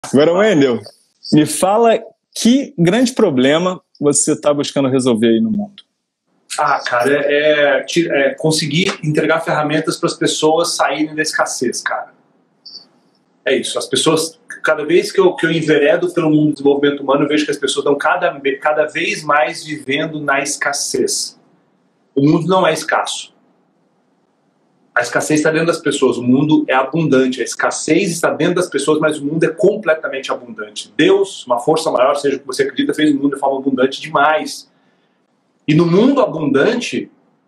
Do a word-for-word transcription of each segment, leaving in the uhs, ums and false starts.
Agora, Wendel, me fala que grande problema você está buscando resolver aí no mundo. Ah, cara, é, é, é conseguir entregar ferramentas para as pessoas saírem da escassez, cara. É isso. As pessoas, cada vez que eu, que eu enveredo pelo mundo do desenvolvimento humano, eu vejo que as pessoas estão cada, cada vez mais vivendo na escassez. O mundo não é escasso. A escassez está dentro das pessoas, o mundo é abundante. A escassez está dentro das pessoas, mas o mundo é completamente abundante. Deus, uma força maior, seja o que você acredita, fez o mundo de forma abundante demais. E no mundo abundante,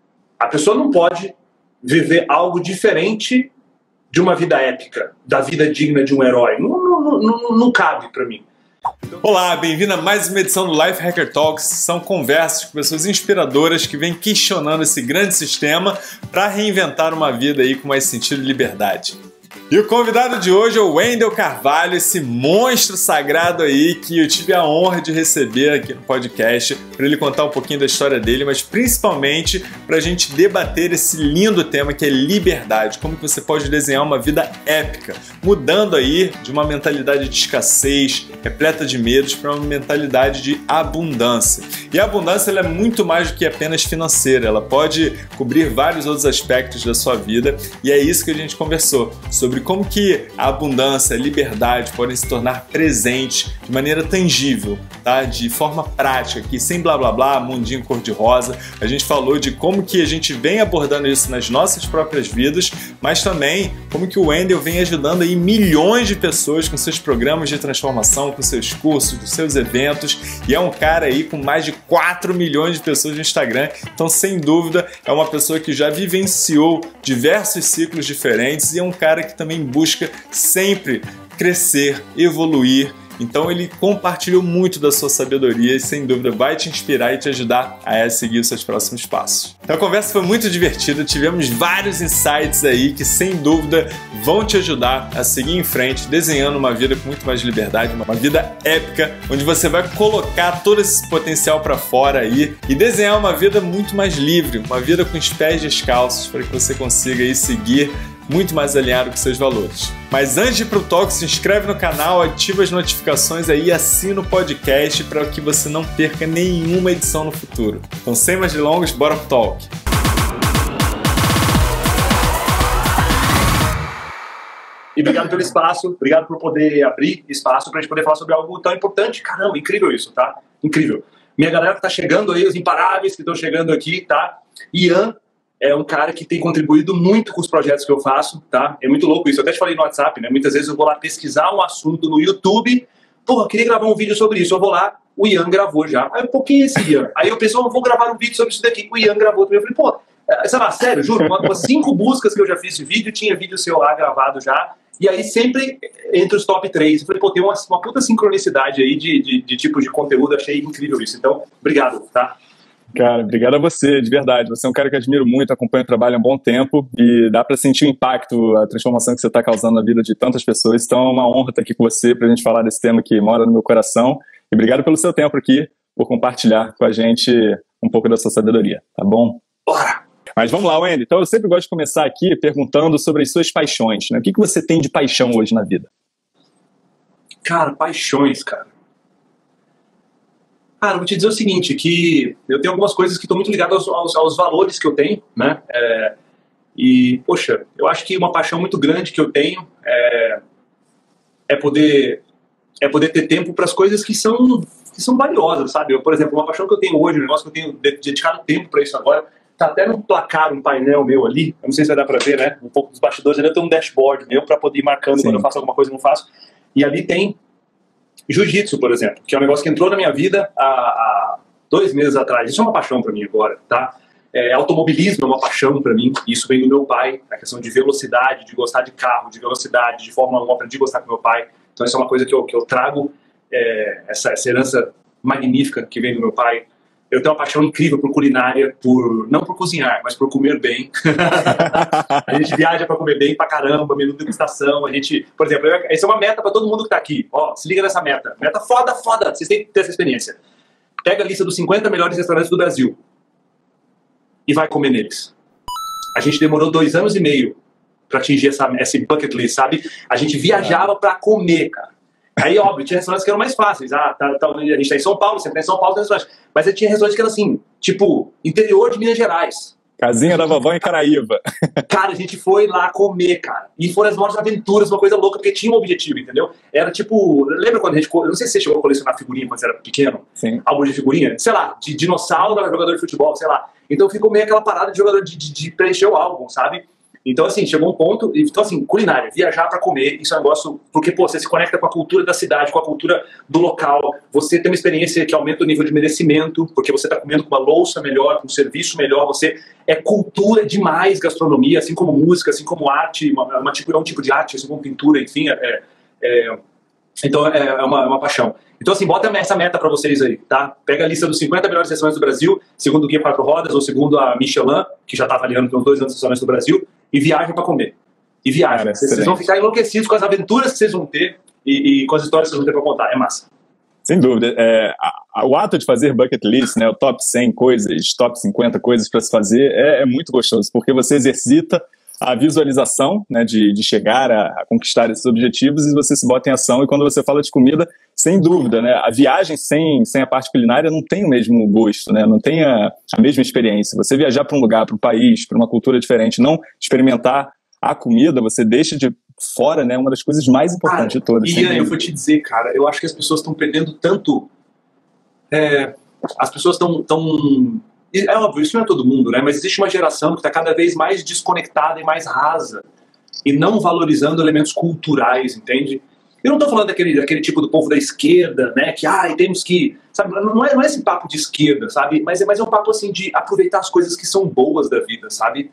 a pessoa não pode viver algo diferente de uma vida épica, da vida digna de um herói. Não, não, não, não cabe para mim. Olá, bem-vindo a mais uma edição do Life Hacker Talks. São conversas com pessoas inspiradoras que vêm questionando esse grande sistema para reinventar uma vida aí com mais sentido e liberdade. E o convidado de hoje é o Wendel Carvalho, esse monstro sagrado aí que eu tive a honra de receber aqui no podcast para ele contar um pouquinho da história dele, mas principalmente para a gente debater esse lindo tema que é liberdade, como que você pode desenhar uma vida épica, mudando aí de uma mentalidade de escassez, repleta de medos, para uma mentalidade de abundância. E a abundância ela é muito mais do que apenas financeira, ela pode cobrir vários outros aspectos da sua vida e é isso que a gente conversou, sobre como que a abundância, a liberdade podem se tornar presentes de maneira tangível, tá? De forma prática, aqui sem blá blá blá, mundinho cor-de-rosa. A gente falou de como que a gente vem abordando isso nas nossas próprias vidas, mas também como que o Wendel vem ajudando aí milhões de pessoas com seus programas de transformação, com seus cursos, com seus eventos, e é um cara aí com mais de quatro milhões de pessoas no Instagram, então sem dúvida é uma pessoa que já vivenciou diversos ciclos diferentes e é um cara que também busca sempre crescer, evoluir. Então ele compartilhou muito da sua sabedoria e sem dúvida vai te inspirar e te ajudar a seguir os seus próximos passos. Então a conversa foi muito divertida, tivemos vários insights aí que sem dúvida vão te ajudar a seguir em frente, desenhando uma vida com muito mais liberdade, uma vida épica, onde você vai colocar todo esse potencial para fora aí e desenhar uma vida muito mais livre, uma vida com os pés descalços para que você consiga aí seguir muito mais alinhado com seus valores. Mas antes de ir pro talk, se inscreve no canal, ativa as notificações aí e assina o podcast para que você não perca nenhuma edição no futuro. Então, sem mais delongas, bora pro talk. E obrigado pelo espaço, obrigado por poder abrir espaço para a gente poder falar sobre algo tão importante. Caramba, incrível isso, tá? Incrível. Minha galera que tá chegando aí, os imparáveis que estão chegando aqui, tá? Ian é um cara que tem contribuído muito com os projetos que eu faço, tá? É muito louco isso. Eu até te falei no WhatsApp, né? Muitas vezes eu vou lá pesquisar um assunto no YouTube. Porra, eu queria gravar um vídeo sobre isso. Eu vou lá, o Ian gravou já. Aí, pô, quem é esse Ian? Aí eu penso, eu vou gravar um vídeo sobre isso daqui. O Ian gravou também. Eu falei, pô, sei lá, sério, juro, uma, cinco buscas que eu já fiz de vídeo, tinha vídeo seu lá gravado já. E aí sempre entre os top três. Eu falei, pô, tem uma, uma puta sincronicidade aí de, de, de tipo de conteúdo. Achei incrível isso. Então, obrigado, tá? Cara, obrigado a você, de verdade. Você é um cara que eu admiro muito, acompanho o trabalho há um bom tempo e dá para sentir o impacto, a transformação que você está causando na vida de tantas pessoas. Então é uma honra estar aqui com você para a gente falar desse tema que mora no meu coração. E obrigado pelo seu tempo aqui, por compartilhar com a gente um pouco da sua sabedoria, tá bom? Bora! Mas vamos lá, Wendel. Então eu sempre gosto de começar aqui perguntando sobre as suas paixões, né? O que, que você tem de paixão hoje na vida? Cara, paixões, cara. Cara, vou te dizer o seguinte, que eu tenho algumas coisas que estão muito ligadas aos, aos, aos valores que eu tenho, né? É, e, poxa, eu acho que uma paixão muito grande que eu tenho é, é, poder, é poder ter tempo para as coisas que são, que são valiosas, sabe? Eu, por exemplo, uma paixão que eu tenho hoje, um negócio que eu tenho dedicado tempo para isso agora, tá até no placar, um painel meu ali, eu não sei se vai dar para ver, né? Um pouco dos bastidores, ali eu tenho um dashboard meu para poder ir marcando. Sim. Quando eu faço alguma coisa eu não faço. E ali tem jiu-jitsu, por exemplo, que é um negócio que entrou na minha vida há, há dois meses atrás. Isso é uma paixão para mim agora, tá? É, automobilismo é uma paixão para mim. Isso vem do meu pai, a questão de velocidade, de gostar de carro, de velocidade, de Fórmula um, aprendi a gostar com meu pai. Então isso é uma coisa que eu, que eu trago, é, essa, essa herança magnífica que vem do meu pai. Eu tenho uma paixão incrível por culinária, por não por cozinhar, mas por comer bem. A gente viaja para comer bem pra caramba, menu de degustação. A gente, por exemplo, essa é uma meta para todo mundo que tá aqui. Ó, se liga nessa meta. Meta foda, foda. Vocês têm que ter essa experiência. Pega a lista dos cinquenta melhores restaurantes do Brasil e vai comer neles. A gente demorou dois anos e meio para atingir essa, essa bucket list, sabe? A gente viajava para comer, cara. Aí, óbvio, tinha restaurantes que eram mais fáceis. Ah, tá, tá, a gente tá em São Paulo, você tá em São Paulo, tem restaurante. Mas aí tinha restaurantes que eram assim, tipo, interior de Minas Gerais. Casinha da vovó em Caraíva. Cara, a gente foi lá comer, cara. E foram as maiores aventuras, uma coisa louca, porque tinha um objetivo, entendeu? Era tipo, lembra quando a gente, eu não sei se você chegou a colecionar figurinha quando você era pequeno? Sim. Álbum de figurinha? Sei lá, de dinossauro para jogador de futebol, sei lá. Então ficou meio aquela parada de jogador de, de, de preencher o álbum, sabe? Então, assim, chegou um ponto... Então, assim, culinária, viajar pra comer, isso é um negócio... Porque, pô, você se conecta com a cultura da cidade, com a cultura do local. Você tem uma experiência que aumenta o nível de merecimento, porque você tá comendo com uma louça melhor, com um serviço melhor. Você... É cultura demais, gastronomia, assim como música, assim como arte. Uma, uma tipo, é um tipo de arte, assim como pintura, enfim. É, é... Então, é, é uma, uma paixão. Então, assim, bota essa meta pra vocês aí, tá? Pega a lista dos cinquenta melhores restaurantes do Brasil, segundo o Guia Quatro Rodas, ou segundo a Michelin, que já tá avaliando que uns dois anos de restaurantes do Brasil, e viajem pra comer. E viajem. Cara, vocês vão ficar enlouquecidos com as aventuras que vocês vão ter e, e com as histórias que vocês vão ter pra contar. É massa. Sem dúvida. É, a, a, o ato de fazer bucket list, né, o top cem coisas, top cinquenta coisas pra se fazer, é, é muito gostoso, porque você exercita a visualização, né, de, de chegar a, a conquistar esses objetivos, e você se bota em ação. E quando você fala de comida, sem dúvida, né, a viagem sem, sem a parte culinária não tem o mesmo gosto, né, não tem a, a mesma experiência. Você viajar para um lugar, para um país, para uma cultura diferente, não experimentar a comida, você deixa de fora, né, uma das coisas mais importantes, cara, de todas. E Ian, eu vou te dizer, cara, eu acho que as pessoas estão perdendo tanto... É, as pessoas estão... Tão... É óbvio, isso não é todo mundo, né? Mas existe uma geração que está cada vez mais desconectada e mais rasa e não valorizando elementos culturais, entende? Eu não estou falando daquele, daquele tipo do povo da esquerda, né? Que, ai, temos que... Sabe, não é, não é esse papo de esquerda, sabe? Mas é, mas é um papo, assim, de aproveitar as coisas que são boas da vida, sabe?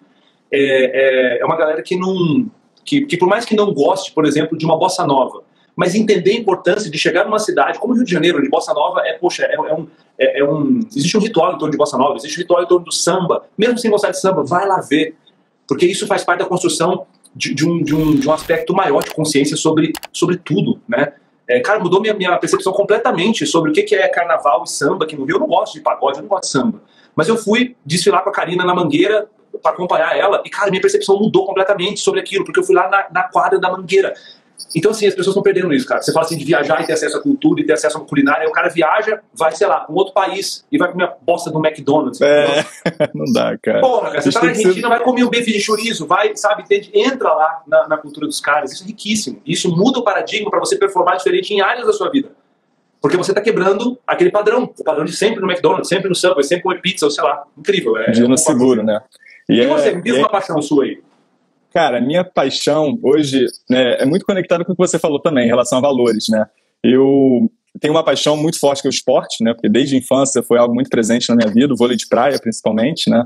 É, é, é uma galera que não... Que, que por mais que não goste, por exemplo, de uma bossa nova, mas entender a importância de chegar numa cidade como o Rio de Janeiro, onde bossa nova é, poxa, é, é, um, é, é um... Existe um ritual em torno de bossa nova, existe um ritual em torno do samba. Mesmo sem gostar de samba, vai lá ver. Porque isso faz parte da construção de, de, um, de, um, de um aspecto maior de consciência sobre, sobre tudo, né? É, cara, mudou minha, minha percepção completamente sobre o que, que é carnaval e samba aqui no Rio. Eu não gosto de pagode, eu não gosto de samba. Mas eu fui desfilar com a Karina na Mangueira para acompanhar ela, e, cara, minha percepção mudou completamente sobre aquilo, porque eu fui lá na, na quadra da Mangueira. Então, assim, as pessoas estão perdendo isso, cara. Você fala assim de viajar e ter acesso à cultura e ter acesso à culinária, aí o cara viaja, vai, sei lá, para um outro país e vai comer a bosta do McDonald's. É, não dá, cara. Porra, cara, você tá na Argentina, ser... vai comer um bife de chorizo, vai, sabe, entra lá na, na cultura dos caras. Isso é riquíssimo. Isso muda o paradigma para você performar diferente em áreas da sua vida. Porque você tá quebrando aquele padrão, o padrão de sempre no McDonald's, sempre no Subway, sempre comer pizza, ou sei lá. Incrível. É, Dia no seguro, né? E, e é, você, me diz uma é... paixão sua aí. Cara, a minha paixão hoje, né, é muito conectada com o que você falou também, em relação a valores, né? Eu tenho uma paixão muito forte que é o esporte, né? Porque desde a infância foi algo muito presente na minha vida, o vôlei de praia principalmente, né?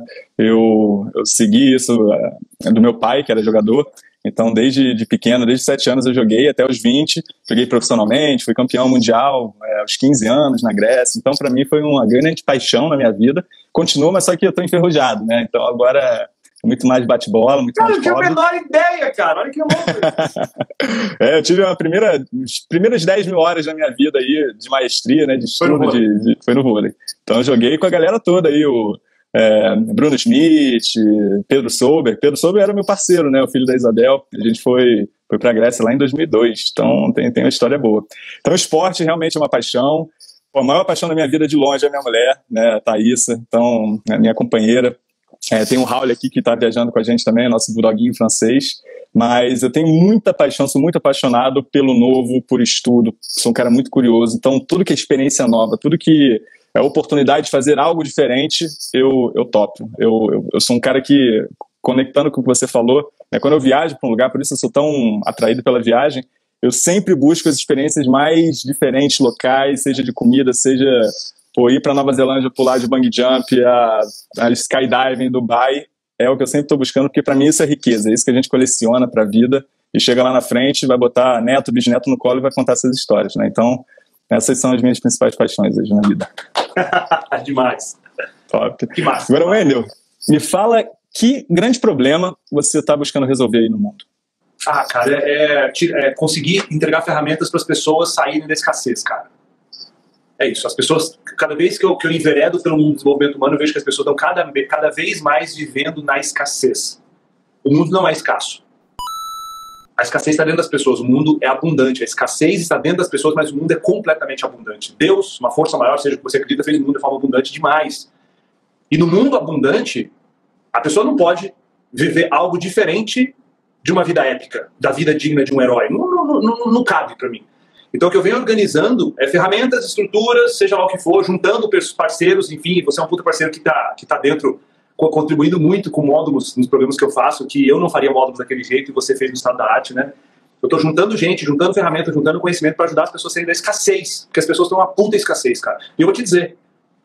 Eu, eu segui isso uh, do meu pai, que era jogador. Então, desde de pequeno, desde sete anos eu joguei até os vinte, joguei profissionalmente, fui campeão mundial é, aos quinze anos na Grécia. Então, para mim foi uma grande paixão na minha vida. Continua, mas só que eu tô enferrujado, né? Então agora... muito mais bate-bola, muito cara, mais eu tinha a menor ideia, cara. Olha que louco. É, eu tive uma primeira, as primeiras dez mil horas da minha vida aí de maestria, né, de estudo, foi no, de, de, foi no vôlei. Então eu joguei com a galera toda aí, o é, Bruno Schmidt, Pedro Souber. Pedro Souber era meu parceiro, né, o filho da Isabel. A gente foi, foi pra Grécia lá em dois mil e dois, então tem, tem uma história boa. Então o esporte realmente é uma paixão. Pô, a maior paixão da minha vida de longe é a minha mulher, né, a Thaísa, então a minha companheira. É, tem o Raul aqui que está viajando com a gente também, nosso bulldoguinho francês, mas eu tenho muita paixão, sou muito apaixonado pelo novo, por estudo, sou um cara muito curioso, então tudo que é experiência nova, tudo que é oportunidade de fazer algo diferente, eu, eu topo. Eu, eu, eu sou um cara que, conectando com o que você falou, né, quando eu viajo para um lugar, por isso eu sou tão atraído pela viagem, eu sempre busco as experiências mais diferentes, locais, seja de comida, seja... Pô, ir para Nova Zelândia, pular de bungee jump, a, a skydiving em Dubai, é o que eu sempre estou buscando, porque para mim isso é riqueza, é isso que a gente coleciona para a vida, e chega lá na frente, vai botar neto, bisneto no colo e vai contar essas histórias, né? Então, essas são as minhas principais paixões hoje na vida. Demais. Top. Que massa. Agora, Wendel, me fala que grande problema você está buscando resolver aí no mundo? Ah, cara, é, é, é conseguir entregar ferramentas para as pessoas saírem da escassez, cara. É isso, as pessoas, cada vez que eu, que eu enveredo pelo mundo do desenvolvimento humano, eu vejo que as pessoas estão cada, cada vez mais vivendo na escassez. O mundo não é escasso. A escassez está dentro das pessoas, o mundo é abundante. A escassez está dentro das pessoas, mas o mundo é completamente abundante. Deus, uma força maior, seja o que você acredita, fez o mundo de forma abundante demais. E no mundo abundante, a pessoa não pode viver algo diferente de uma vida épica, da vida digna de um herói. Não, não, não, não cabe para mim. Então o que eu venho organizando é ferramentas, estruturas, seja lá o que for, juntando parceiros, enfim, você é um puta parceiro que está que tá dentro, contribuindo muito com módulos nos programas que eu faço, que eu não faria módulos daquele jeito e você fez no estado da arte, né? Eu tô juntando gente, juntando ferramentas, juntando conhecimento para ajudar as pessoas a saírem da escassez, porque as pessoas estão uma puta escassez, cara. E eu vou te dizer,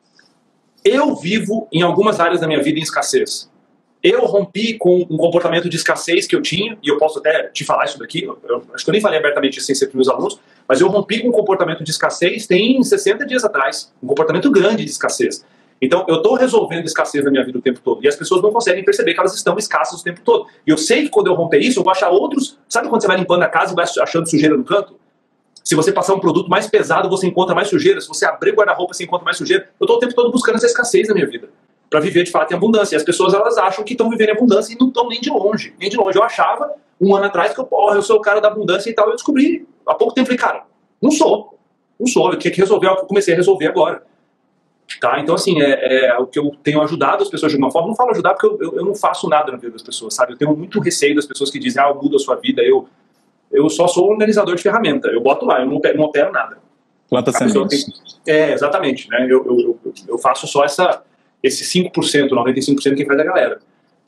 eu vivo em algumas áreas da minha vida em escassez. Eu rompi com um comportamento de escassez que eu tinha, e eu posso até te falar isso daqui, eu, eu, acho que eu nem falei abertamente isso sem ser para meus alunos, mas eu rompi com um comportamento de escassez tem sessenta dias atrás, um comportamento grande de escassez. Então, eu estou resolvendo escassez na minha vida o tempo todo. E as pessoas não conseguem perceber que elas estão escassas o tempo todo. E eu sei que quando eu romper isso, eu vou achar outros... Sabe quando você vai limpando a casa e vai achando sujeira no canto? Se você passar um produto mais pesado, você encontra mais sujeira. Se você abrir o guarda-roupa, você encontra mais sujeira. Eu estou o tempo todo buscando essa escassez na minha vida. Para viver, de fato, em abundância. E as pessoas, elas acham que estão vivendo em abundância e não estão nem de longe. Nem de longe. Eu achava, um ano atrás, que eu, oh, eu sou o cara da abundância e tal. Eu descobri, há pouco tempo, falei, cara, não sou. Não sou. Eu tinha que resolver, eu comecei a resolver agora. Tá? Então, assim, é, é o que eu tenho ajudado as pessoas de alguma forma. Não falo ajudar porque eu, eu, eu não faço nada na vida das pessoas, sabe? Eu tenho muito receio das pessoas que dizem, ah, eu mudo a sua vida. Eu, eu só sou um organizador de ferramenta. Eu boto lá, eu não, não opero nada. Planta sementes. Tem... É, exatamente. Né? Eu, eu, eu, eu faço só essa, esse cinco por cento, noventa e cinco por cento quem faz a galera.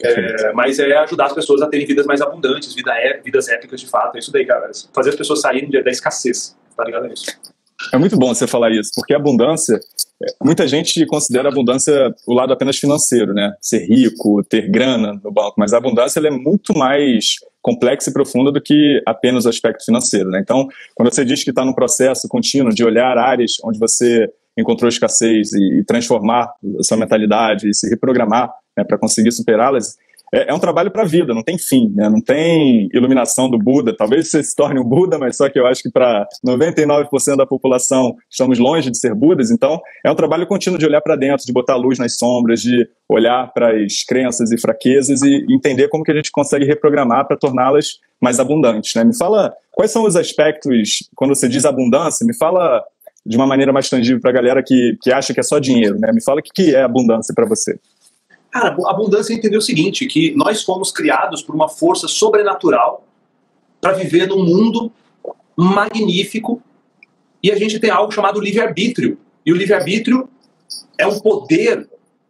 É, mas é ajudar as pessoas a terem vidas mais abundantes, vida é, vidas épicas de fato. É isso daí, cara. Fazer as pessoas saírem da escassez. Tá ligado a isso? É muito bom você falar isso, porque a abundância, muita gente considera a abundância o lado apenas financeiro, né? Ser rico, ter grana no banco, mas a abundância ela é muito mais complexa e profunda do que apenas o aspecto financeiro, né? Então, quando você diz que está num processo contínuo de olhar áreas onde você encontrou escassez e, e transformar a sua mentalidade e se reprogramar, né, para conseguir superá-las, É, é um trabalho para a vida, não tem fim, né? Não tem iluminação do Buda. Talvez você se torne um Buda, mas só que eu acho que para noventa e nove por cento da população estamos longe de ser Budas. Então, é um trabalho contínuo de olhar para dentro, de botar luz nas sombras, de olhar para as crenças e fraquezas e entender como que a gente consegue reprogramar para torná-las mais abundantes, né? Me fala, quais são os aspectos, quando você diz abundância, me fala de uma maneira mais tangível para a galera que, que acha que é só dinheiro, né? Me fala o que, que é abundância para você. Cara, a abundância é entender o seguinte, que nós fomos criados por uma força sobrenatural para viver num mundo magnífico e a gente tem algo chamado livre-arbítrio. E o livre-arbítrio é um poder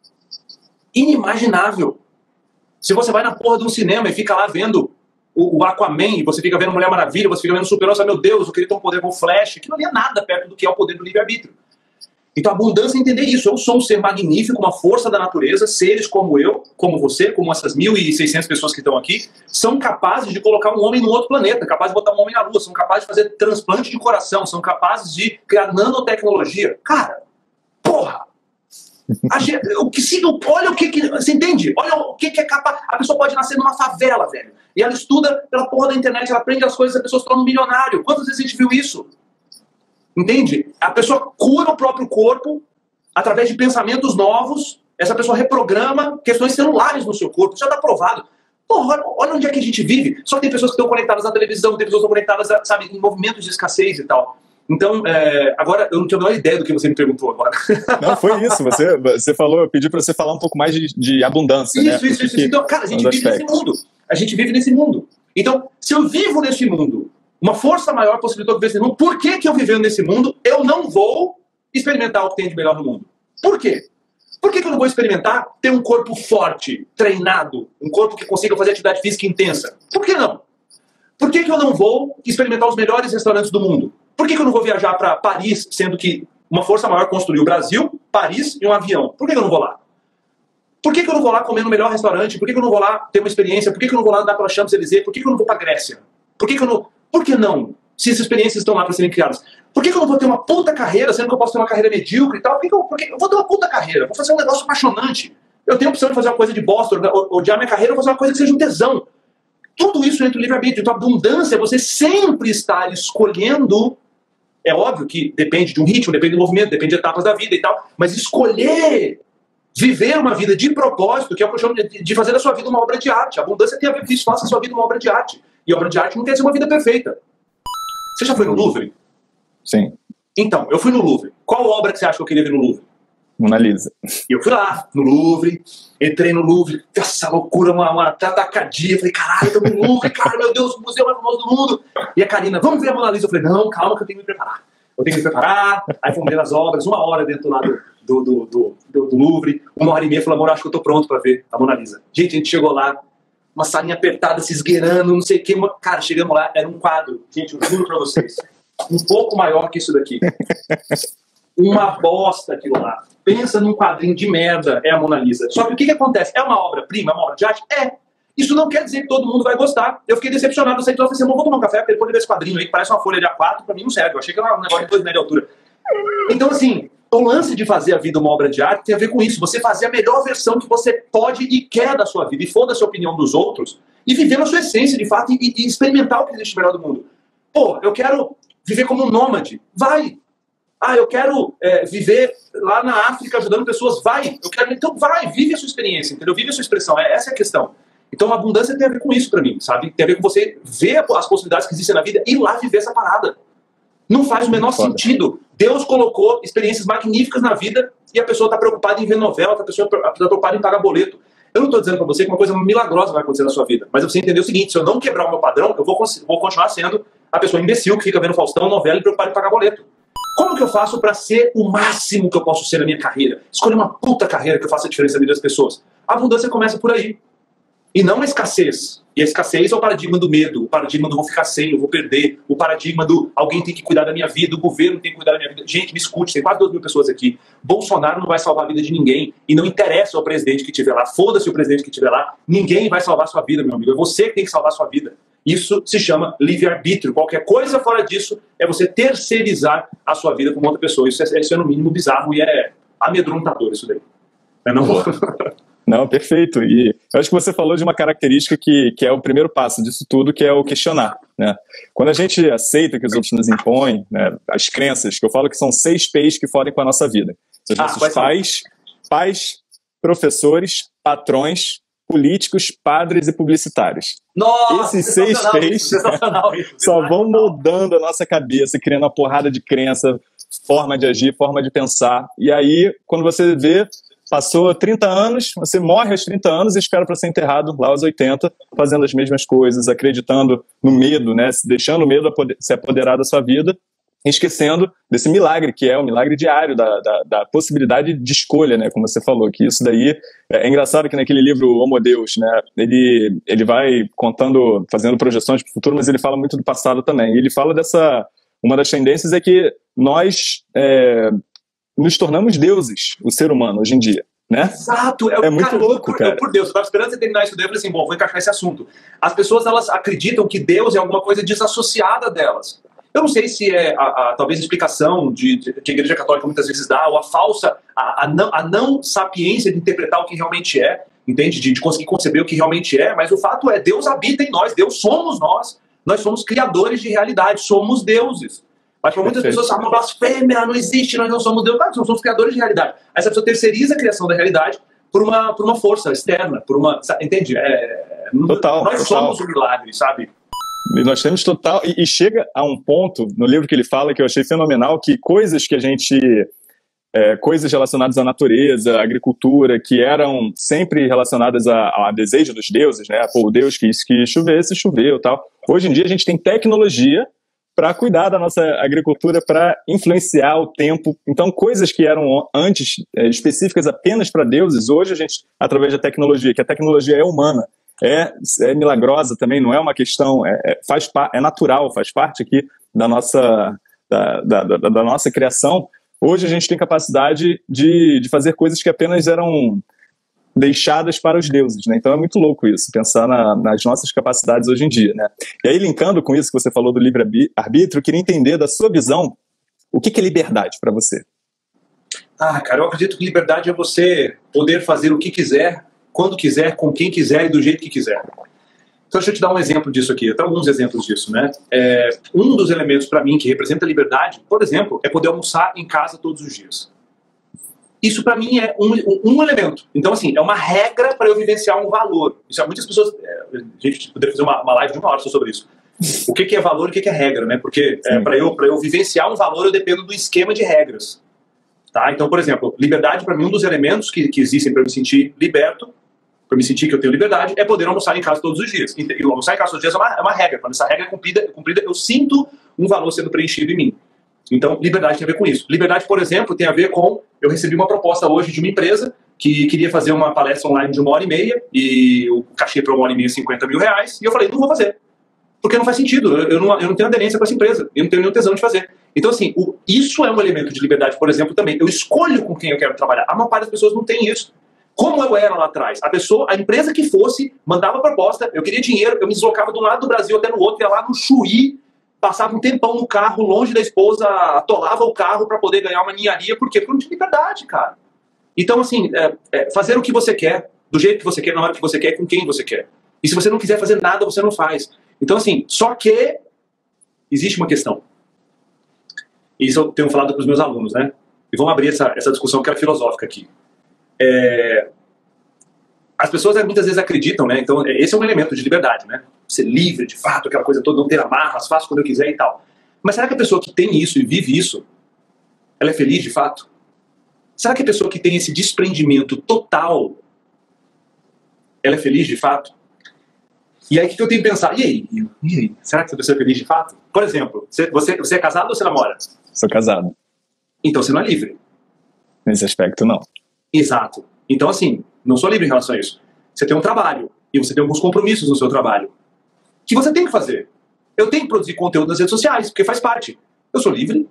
inimaginável. Se você vai na porra de um cinema e fica lá vendo o, o Aquaman, e você fica vendo Mulher Maravilha, você fica vendo o Super-Homem, meu Deus, eu queria ter um poder com o Flash, aquilo ali é nada perto do que é o poder do livre-arbítrio. Então a abundância é entender isso. Eu sou um ser magnífico, uma força da natureza, seres como eu, como você, como essas mil e seiscentas pessoas que estão aqui, são capazes de colocar um homem num outro planeta, capazes de botar um homem na Lua, são capazes de fazer transplante de coração, são capazes de criar nanotecnologia. Cara, porra! A gente, o que se, olha o que, que... Você entende? Olha o que, que é capaz... A pessoa pode nascer numa favela, velho. E ela estuda pela porra da internet, ela aprende as coisas, a pessoa se torna um milionário. Quantas vezes a gente viu isso? Entende? A pessoa cura o próprio corpo através de pensamentos novos. Essa pessoa reprograma questões celulares no seu corpo. Isso já está provado. Porra, olha, olha onde é que a gente vive. Só que tem pessoas que estão conectadas na televisão, tem pessoas que estão conectadas, sabe, em movimentos de escassez e tal. Então, é, agora, eu não tenho a menor ideia do que você me perguntou agora. Não, foi isso. Você, você falou, eu pedi para você falar um pouco mais de, de abundância. Isso, né? isso, isso, isso. Que, então, cara, a gente vive aspectos. nesse mundo. A gente vive nesse mundo. Então, se eu vivo nesse mundo, uma força maior possibilitou viver nesse mundo, por que que eu vivendo nesse mundo, eu não vou experimentar o que tem de melhor no mundo? Por quê? Por que que eu não vou experimentar ter um corpo forte, treinado, um corpo que consiga fazer atividade física intensa? Por que não? Por que que eu não vou experimentar os melhores restaurantes do mundo? Por que que eu não vou viajar para Paris, sendo que uma força maior construiu o Brasil, Paris e um avião? Por que que eu não vou lá? Por que que eu não vou lá comer no melhor restaurante? Por que que eu não vou lá ter uma experiência? Por que que eu não vou lá andar pela Champs-Élysées? Por que que eu não vou para Grécia? Por que que eu não... Por que não? Se essas experiências estão lá para serem criadas. Por que que eu não vou ter uma puta carreira, sendo que eu posso ter uma carreira medíocre e tal? Por que que eu, por que... eu vou ter uma puta carreira? Vou fazer um negócio apaixonante. Eu tenho a opção de fazer uma coisa de bosta, odiar minha carreira, ou fazer uma coisa que seja um tesão. Tudo isso entra no livre-arbítrio. Então, a abundância é você sempre estar escolhendo. É óbvio que depende de um ritmo, depende do movimento, depende de etapas da vida e tal. Mas escolher viver uma vida de propósito, que é o que eu chamo de fazer da sua vida uma obra de arte. A abundância tem a ver com isso. Faça a sua vida uma obra de arte. E obra de arte não quer dizer uma vida perfeita. Você já foi no Louvre? Sim. Então, eu fui no Louvre. Qual obra que você acha que eu queria ver no Louvre? Mona Lisa. E eu fui lá, no Louvre, entrei no Louvre, essa loucura, uma, uma tacadia. Falei, caralho, eu tô no Louvre, cara, meu Deus, o museu mais famoso do mundo. E a Karina, vamos ver a Mona Lisa. Eu falei, não, calma que eu tenho que me preparar. Eu tenho que me preparar. Aí fomos ver as obras, uma hora dentro lá do, do, do, do, do, do Louvre, uma hora e meia. Falei, amor, acho que eu tô pronto pra ver a Mona Lisa. Gente, a gente chegou lá, uma salinha apertada, se esgueirando, não sei o que. Uma... Cara, chegamos lá, era um quadro, gente, eu juro pra vocês, um pouco maior que isso daqui. Uma bosta aquilo lá. Pensa num quadrinho de merda, é a Mona Lisa. Só que o que, que acontece? É uma obra-prima, é uma obra de arte? É. Isso não quer dizer que todo mundo vai gostar. Eu fiquei decepcionado. Eu saí de lá e falei assim, vou tomar um café, porque depois de ver esse quadrinho aí, que parece uma folha de A quatro, pra mim não serve. Eu achei que era um negócio de dois metros de altura. Então, assim, o lance de fazer a vida uma obra de arte tem a ver com isso. Você fazer a melhor versão que você pode e quer da sua vida. E foda-se a opinião dos outros. E viver na sua essência, de fato, e, e experimentar o que existe melhor do mundo. Pô, eu quero viver como um nômade. Vai! Ah, eu quero é, viver lá na África ajudando pessoas. Vai! Eu quero, então vai, vive a sua experiência, entendeu? Vive a sua expressão. É, essa é a questão. Então a abundância tem a ver com isso pra mim, sabe? Tem a ver com você ver as possibilidades que existem na vida e ir lá viver essa parada. Não faz o menor Foda. sentido. Deus colocou experiências magníficas na vida e a pessoa tá preocupada em ver novela, a pessoa tá preocupada em pagar boleto. Eu não tô dizendo pra você que uma coisa milagrosa vai acontecer na sua vida, mas você entender o seguinte, se eu não quebrar o meu padrão, eu vou, vou continuar sendo a pessoa imbecil que fica vendo Faustão, novela e preocupada em pagar boleto. Como que eu faço para ser o máximo que eu posso ser na minha carreira? Escolher uma puta carreira que eu faça a diferença na vida das pessoas. A abundância começa por aí. E não a escassez. E a escassez é o paradigma do medo, o paradigma do vou ficar sem, eu vou perder, o paradigma do alguém tem que cuidar da minha vida, o governo tem que cuidar da minha vida. Gente, me escute, tem quase duas mil pessoas aqui. Bolsonaro não vai salvar a vida de ninguém. E não interessa o presidente que estiver lá. Foda-se o presidente que estiver lá. Ninguém vai salvar a sua vida, meu amigo. É você que tem que salvar a sua vida. Isso se chama livre-arbítrio. Qualquer coisa fora disso é você terceirizar a sua vida com outra pessoa. Isso é, isso é no mínimo bizarro e é amedrontador isso daí. Eu não vou... Não, perfeito. E eu acho que você falou de uma característica que, que é o primeiro passo disso tudo, que é o questionar, né? Quando a gente aceita que os outros nos impõem, né, as crenças, que eu falo que são seis P's que fodem com a nossa vida. São os Ah, nossos quais são? pais, pais, professores, patrões, políticos, padres e publicitários. Nossa, Esses seis sensacional P's isso, sensacional isso. só vão moldando a nossa cabeça, criando uma porrada de crença, forma de agir, forma de pensar. E aí, quando você vê, passou trinta anos, você morre aos trinta anos e espera para ser enterrado lá aos oitenta, fazendo as mesmas coisas, acreditando no medo, né? Deixando o medo apoder, se apoderar da sua vida, esquecendo desse milagre, que é o milagre diário da, da, da possibilidade de escolha, né? Como você falou, que isso daí... É, é engraçado que naquele livro Homo Deus, né? Ele, ele vai contando, fazendo projeções para o futuro, mas ele fala muito do passado também. E ele fala dessa... Uma das tendências é que nós... É, nos tornamos deuses, o ser humano, hoje em dia, né? Exato. É, é muito cara, louco, eu, cara. Eu, por Deus, eu estava esperando você terminar isso daí, eu falei assim, bom, vou encaixar esse assunto. As pessoas, elas acreditam que Deus é alguma coisa desassociada delas. Eu não sei se é, a, a, talvez, a explicação de, de, que a Igreja Católica muitas vezes dá, ou a falsa, a, a, não, a não sapiência de interpretar o que realmente é, entende? De, de conseguir conceber o que realmente é, mas o fato é, Deus habita em nós, Deus somos nós, nós somos criadores de realidade, somos deuses. Mas para muitas pessoas, uma blasfêmia, não existe, nós não somos Deus. Claro, nós somos criadores de realidade. Aí essa pessoa terceiriza a criação da realidade por uma, por uma força externa, por uma... Entende? É, total, nós total. somos o milagre, sabe? E nós temos total... E, e chega a um ponto, no livro que ele fala, que eu achei fenomenal, que coisas que a gente... É, coisas relacionadas à natureza, à agricultura, que eram sempre relacionadas a, a desejo dos deuses, né? Pô, o Deus quis que chovesse, choveu e tal. Hoje em dia a gente tem tecnologia para cuidar da nossa agricultura, para influenciar o tempo. Então, coisas que eram antes é, específicas apenas para deuses, hoje a gente, através da tecnologia, que a tecnologia é humana, é, é milagrosa também, não é uma questão, é, é, faz, é natural, faz parte aqui da nossa, da, da, da, da nossa criação. Hoje a gente tem capacidade de, de fazer coisas que apenas eram deixadas para os deuses, né? Então é muito louco isso, pensar na, nas nossas capacidades hoje em dia, né? E aí, linkando com isso que você falou do livre-arbítrio, eu queria entender da sua visão, o que, que é liberdade para você? Ah, cara, eu acredito que liberdade é você poder fazer o que quiser, quando quiser, com quem quiser e do jeito que quiser. Então deixa eu te dar um exemplo disso aqui, até alguns exemplos disso, né? É, um dos elementos para mim que representa a liberdade, por exemplo, é poder almoçar em casa todos os dias. Isso para mim é um, um, um elemento. Então, assim, é uma regra para eu vivenciar um valor. Isso é muitas pessoas... É, a gente poderia fazer uma, uma live de uma hora só sobre isso. O que, que é valor e o que, que é regra, né? Porque é, para eu, para eu vivenciar um valor, eu dependo do esquema de regras. Tá? Então, por exemplo, liberdade para mim, um dos elementos que, que existem para eu me sentir liberto, para me sentir que eu tenho liberdade, é poder almoçar em casa todos os dias. E almoçar em casa todos os dias é uma, é uma regra. Quando essa regra é cumprida, cumprida, eu sinto um valor sendo preenchido em mim. Então, liberdade tem a ver com isso. Liberdade, por exemplo, tem a ver com... Eu recebi uma proposta hoje de uma empresa que queria fazer uma palestra online de uma hora e meia, e o cachê para uma hora e meia é cinquenta mil reais, e eu falei, não vou fazer. Porque não faz sentido, eu não, eu não tenho aderência com essa empresa, eu não tenho nenhum tesão de fazer. Então, assim, o, isso é um elemento de liberdade, por exemplo, também. Eu escolho com quem eu quero trabalhar. A maior parte das pessoas não tem isso. Como eu era lá atrás? A pessoa, a empresa que fosse, mandava proposta, eu queria dinheiro, eu me deslocava de um lado do Brasil até no outro, ia lá no Chuí, passava um tempão no carro, longe da esposa, atolava o carro para poder ganhar uma ninharia. Por quê? Porque eu não tinha liberdade, cara. Então, assim, é, é fazer o que você quer, do jeito que você quer, na hora que você quer, com quem você quer. E se você não quiser fazer nada, você não faz. Então, assim, só que existe uma questão. E isso eu tenho falado para os meus alunos, né? E vamos abrir essa, essa discussão que é filosófica aqui. É... As pessoas muitas vezes acreditam, né? Então, esse é um elemento de liberdade, né? Ser livre, de fato, aquela coisa toda, não ter amarras, faço quando eu quiser e tal. Mas será que a pessoa que tem isso e vive isso, ela é feliz de fato? Será que a pessoa que tem esse desprendimento total, ela é feliz de fato? E aí o que eu tenho que pensar? E aí? E aí? Será que essa pessoa é feliz de fato? Por exemplo, você, você, você é casado ou você namora? Sou casado. Então você não é livre. Nesse aspecto, não. Exato. Então, assim, não sou livre em relação a isso. Você tem um trabalho, e você tem alguns compromissos no seu trabalho, que você tem que fazer. Eu tenho que produzir conteúdo nas redes sociais, porque faz parte. Eu sou livre?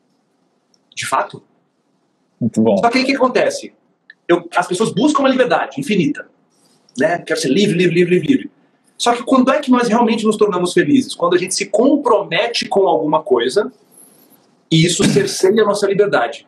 De fato? Muito bom. Só que aí o que acontece? Eu, as pessoas buscam uma liberdade infinita. Né? Quero ser livre, livre, livre, livre, livre. Só que quando é que nós realmente nos tornamos felizes? Quando a gente se compromete com alguma coisa e isso cerceia a nossa liberdade.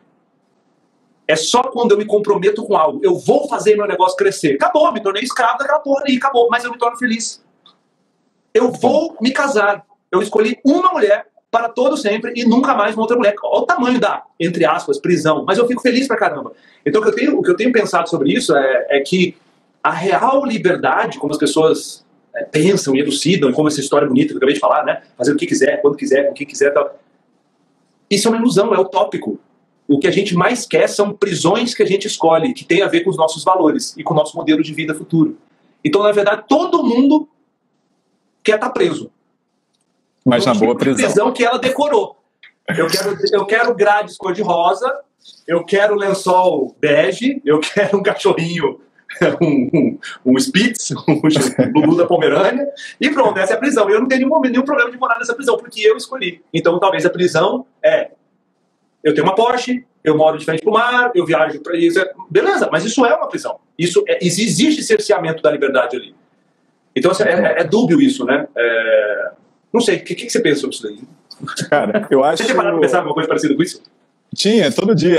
É só quando eu me comprometo com algo. Eu vou fazer meu negócio crescer. Acabou, me tornei escravo daquela porra ali, acabou. Mas eu me torno feliz. Eu vou me casar. Eu escolhi uma mulher para todo sempre e nunca mais uma outra mulher. Olha o tamanho da, entre aspas, prisão. Mas eu fico feliz pra caramba. Então o que eu tenho, o que eu tenho pensado sobre isso é, é que a real liberdade, como as pessoas é, pensam e elucidam, como essa história bonita que eu acabei de falar, né? Fazer o que quiser, quando quiser, com quem quiser, tal. Isso é uma ilusão, é utópico. O que a gente mais quer são prisões que a gente escolhe, que tem a ver com os nossos valores e com o nosso modelo de vida futuro. Então, na verdade, todo mundo quer estar preso. Mas na boa prisão. prisão que ela decorou. Eu quero, eu quero grades cor-de-rosa, eu quero lençol bege, eu quero um cachorrinho, um, um, um Spitz, um Lulu da Pomerânia, e pronto, essa é a prisão. Eu não tenho nenhum, nenhum problema de morar nessa prisão, porque eu escolhi. Então, talvez a prisão é... Eu tenho uma Porsche, eu moro de frente para o mar, eu viajo para isso. Beleza, mas isso é uma prisão. Isso é, existe cerceamento da liberdade ali. Então é, é, é dúbio isso, né? É, não sei, o que, que você pensa sobre isso daí? Cara, eu acho... Você tinha parado de pensar alguma coisa parecida com isso? Tinha, todo dia.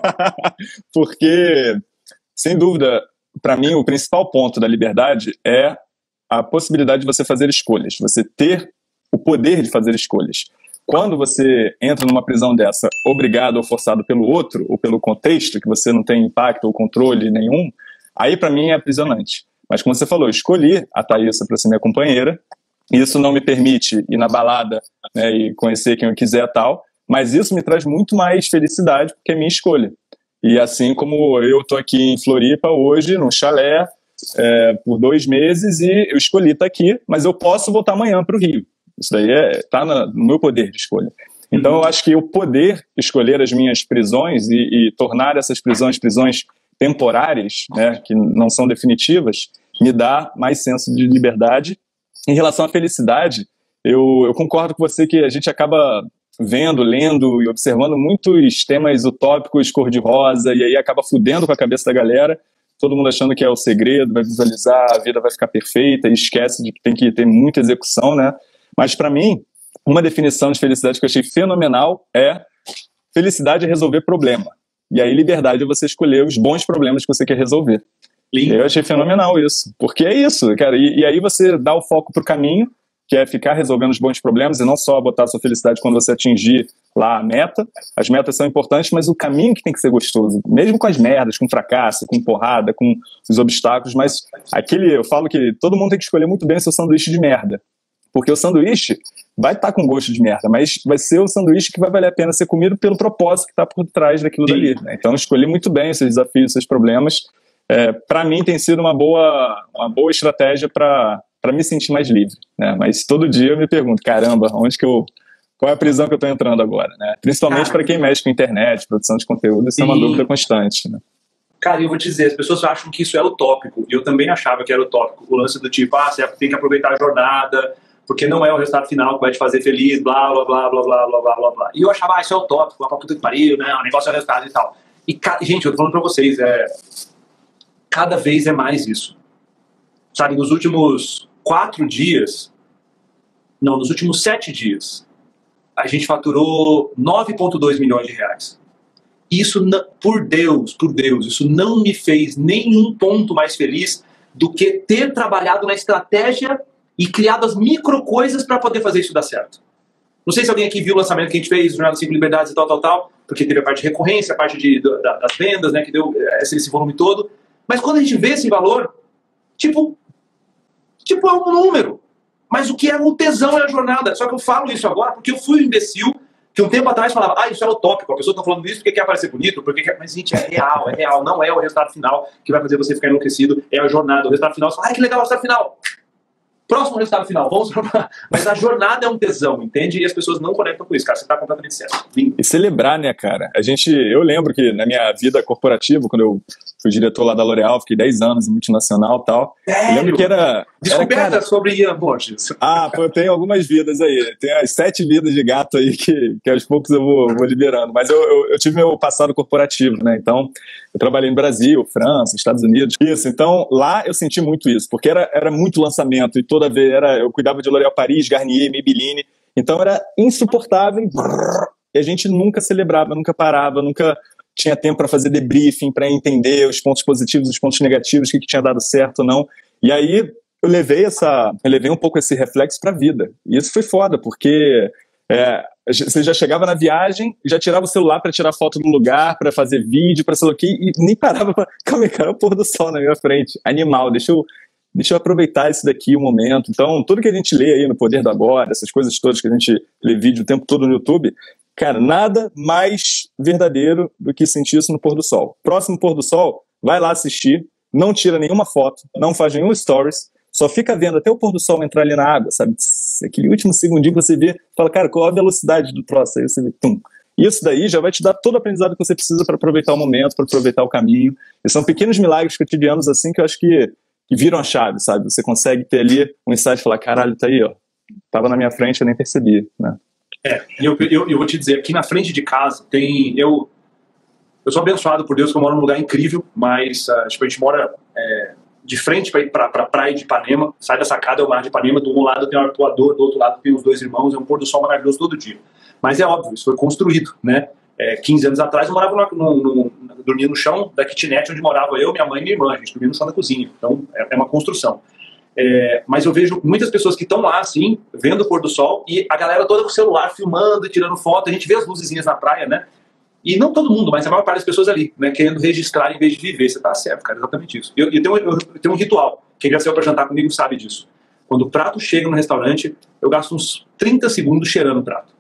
Porque, sem dúvida, para mim, o principal ponto da liberdade é a possibilidade de você fazer escolhas. Você ter o poder de fazer escolhas. Quando você entra numa prisão dessa, obrigado ou forçado pelo outro, ou pelo contexto, que você não tem impacto ou controle nenhum, aí para mim é aprisionante. Mas como você falou, eu escolhi a Thaísa para ser minha companheira, isso não me permite ir na balada, né, e conhecer quem eu quiser e tal, mas isso me traz muito mais felicidade, porque é minha escolha. E assim como eu estou aqui em Floripa hoje, num chalé, é, por dois meses, e eu escolhi estar aqui, mas eu posso voltar amanhã para o Rio. Isso daí está no meu poder de escolha. Então, eu acho que o poder escolher as minhas prisões e, e tornar essas prisões prisões temporárias, né, que não são definitivas, me dá mais senso de liberdade. Em relação à felicidade, eu, eu concordo com você que a gente acaba vendo, lendo e observando muitos temas utópicos, cor-de-rosa, e aí acaba fudendo com a cabeça da galera, todo mundo achando que é o segredo, vai visualizar, a vida vai ficar perfeita, e esquece de que tem que ter muita execução, né? Mas, para mim, uma definição de felicidade que eu achei fenomenal é felicidade é resolver problema. E aí, liberdade é você escolher os bons problemas que você quer resolver. Lindo. Eu achei fenomenal isso. Porque é isso, cara. E, e aí você dá o foco pro caminho, que é ficar resolvendo os bons problemas e não só botar a sua felicidade quando você atingir lá a meta. As metas são importantes, mas o caminho que tem que ser gostoso, mesmo com as merdas, com fracasso, com porrada, com os obstáculos, mas aquele, eu falo que todo mundo tem que escolher muito bem o seu sanduíche de merda, porque o sanduíche vai estar com gosto de merda, mas vai ser o sanduíche que vai valer a pena ser comido pelo propósito que está por trás daquilo Sim. dali, né? Então escolhi muito bem esses desafios, esses problemas. É, para mim tem sido uma boa, uma boa estratégia para para me sentir mais livre, né? Mas todo dia eu me pergunto, caramba, onde que eu, qual é a prisão que eu estou entrando agora, né? Principalmente para quem mexe com internet, produção de conteúdo, isso Sim. é uma dúvida constante, né? Cara, eu vou te dizer, as pessoas acham que isso é utópico, e eu também achava que era utópico, o lance do tipo, ah, você tem que aproveitar a jornada, porque não é o resultado final que vai te fazer feliz, blá, blá, blá, blá, blá, blá, blá, blá, blá. E eu achava, ah, isso é utópico, uma puta que pariu, né? O negócio é o resultado e tal. E, gente, eu tô falando pra vocês, é... cada vez é mais isso. Sabe, nos últimos quatro dias, não, nos últimos sete dias, a gente faturou nove vírgula dois milhões de reais. Isso, por Deus, por Deus, isso não me fez nenhum ponto mais feliz do que ter trabalhado na estratégia e criado as micro coisas para poder fazer isso dar certo. Não sei se alguém aqui viu o lançamento que a gente fez, Jornada cinco Liberdades e tal, tal, tal, porque teve a parte de recorrência, a parte de, da, das vendas, né, que deu esse, esse volume todo. Mas quando a gente vê esse valor, tipo, tipo é um número. Mas o que é o tesão é a jornada. Só que eu falo isso agora porque eu fui um imbecil que um tempo atrás falava, ah, isso é utópico, a pessoa está falando isso porque quer aparecer bonito, porque quer... Mas, gente, é real, é real. Não é o resultado final que vai fazer você ficar enlouquecido, é a jornada. O resultado final, você fala, ai, que legal o resultado final. Próximo resultado final, vamos pra... Mas a jornada é um tesão, entende? E as pessoas não conectam com isso, cara. Você tá completamente certo. Lindo. E celebrar, né, cara? A gente, eu lembro que na minha vida corporativa, quando eu fui diretor lá da L'Oréal, fiquei dez anos em multinacional e tal. Sério? Eu lembro que era... Descoberta era, cara... sobre Ian Borges. Ah, pô, eu tenho algumas vidas aí. Tem as sete vidas de gato aí que, que aos poucos eu vou, vou liberando. Mas eu, eu, eu tive meu passado corporativo, né? Então, eu trabalhei no Brasil, França, Estados Unidos. Isso, então lá eu senti muito isso, porque era, era muito lançamento e toda vez era, eu cuidava de L'Oréal Paris, Garnier, Maybelline. Então era insuportável e a gente nunca celebrava, nunca parava, nunca tinha tempo para fazer debriefing, para entender os pontos positivos, os pontos negativos, o que, que tinha dado certo ou não. E aí eu levei, essa, eu levei um pouco esse reflexo para a vida. E isso foi foda, porque é, você já chegava na viagem, já tirava o celular para tirar foto do lugar, para fazer vídeo, para sei lá o quê, e nem parava para... Calma aí, cara, o pôr do sol na minha frente. Animal, deixa eu... Deixa eu aproveitar isso daqui, o um momento. Então, tudo que a gente lê aí no Poder do Agora, essas coisas todas que a gente lê vídeo o tempo todo no YouTube, cara, nada mais verdadeiro do que sentir isso no pôr do sol. Próximo pôr do sol, vai lá assistir, não tira nenhuma foto, não faz nenhum stories, só fica vendo até o pôr do sol entrar ali na água, sabe? Aquele último segundinho que você vê, fala, cara, qual a velocidade do troço? Aí você vê, tum. Isso daí já vai te dar todo o aprendizado que você precisa para aproveitar o momento, para aproveitar o caminho. E são pequenos milagres cotidianos assim que eu acho que que viram a chave, sabe? Você consegue ter ali um insight e falar, caralho, tá aí, ó. Tava na minha frente, eu nem percebi, né? É, eu, eu, eu vou te dizer, aqui na frente de casa tem... Eu, eu sou abençoado por Deus que eu moro num lugar incrível, mas uh, tipo, a gente mora é, de frente pra, pra, pra praia de Ipanema, sai da sacada, é o mar de Ipanema, do um lado tem o Arpoador, do outro lado tem os dois irmãos, é um pôr do sol maravilhoso todo dia. Mas é óbvio, isso foi construído, né? É, quinze anos atrás eu morava no, no, no, dormia no chão da kitnet onde morava eu, minha mãe e minha irmã. A gente dormia no chão da cozinha, então é, é uma construção. É, mas eu vejo muitas pessoas que estão lá assim, vendo o pôr do sol, e a galera toda com o celular filmando e tirando foto. A gente vê as luzezinhas na praia, né? E não todo mundo, mas a maior parte das pessoas ali, né, querendo registrar em vez de viver. Você tá certo, cara, exatamente isso. Eu, eu, tenho, eu, eu tenho um ritual, quem já saiu pra jantar comigo sabe disso. Quando o prato chega no restaurante, eu gasto uns trinta segundos cheirando o prato.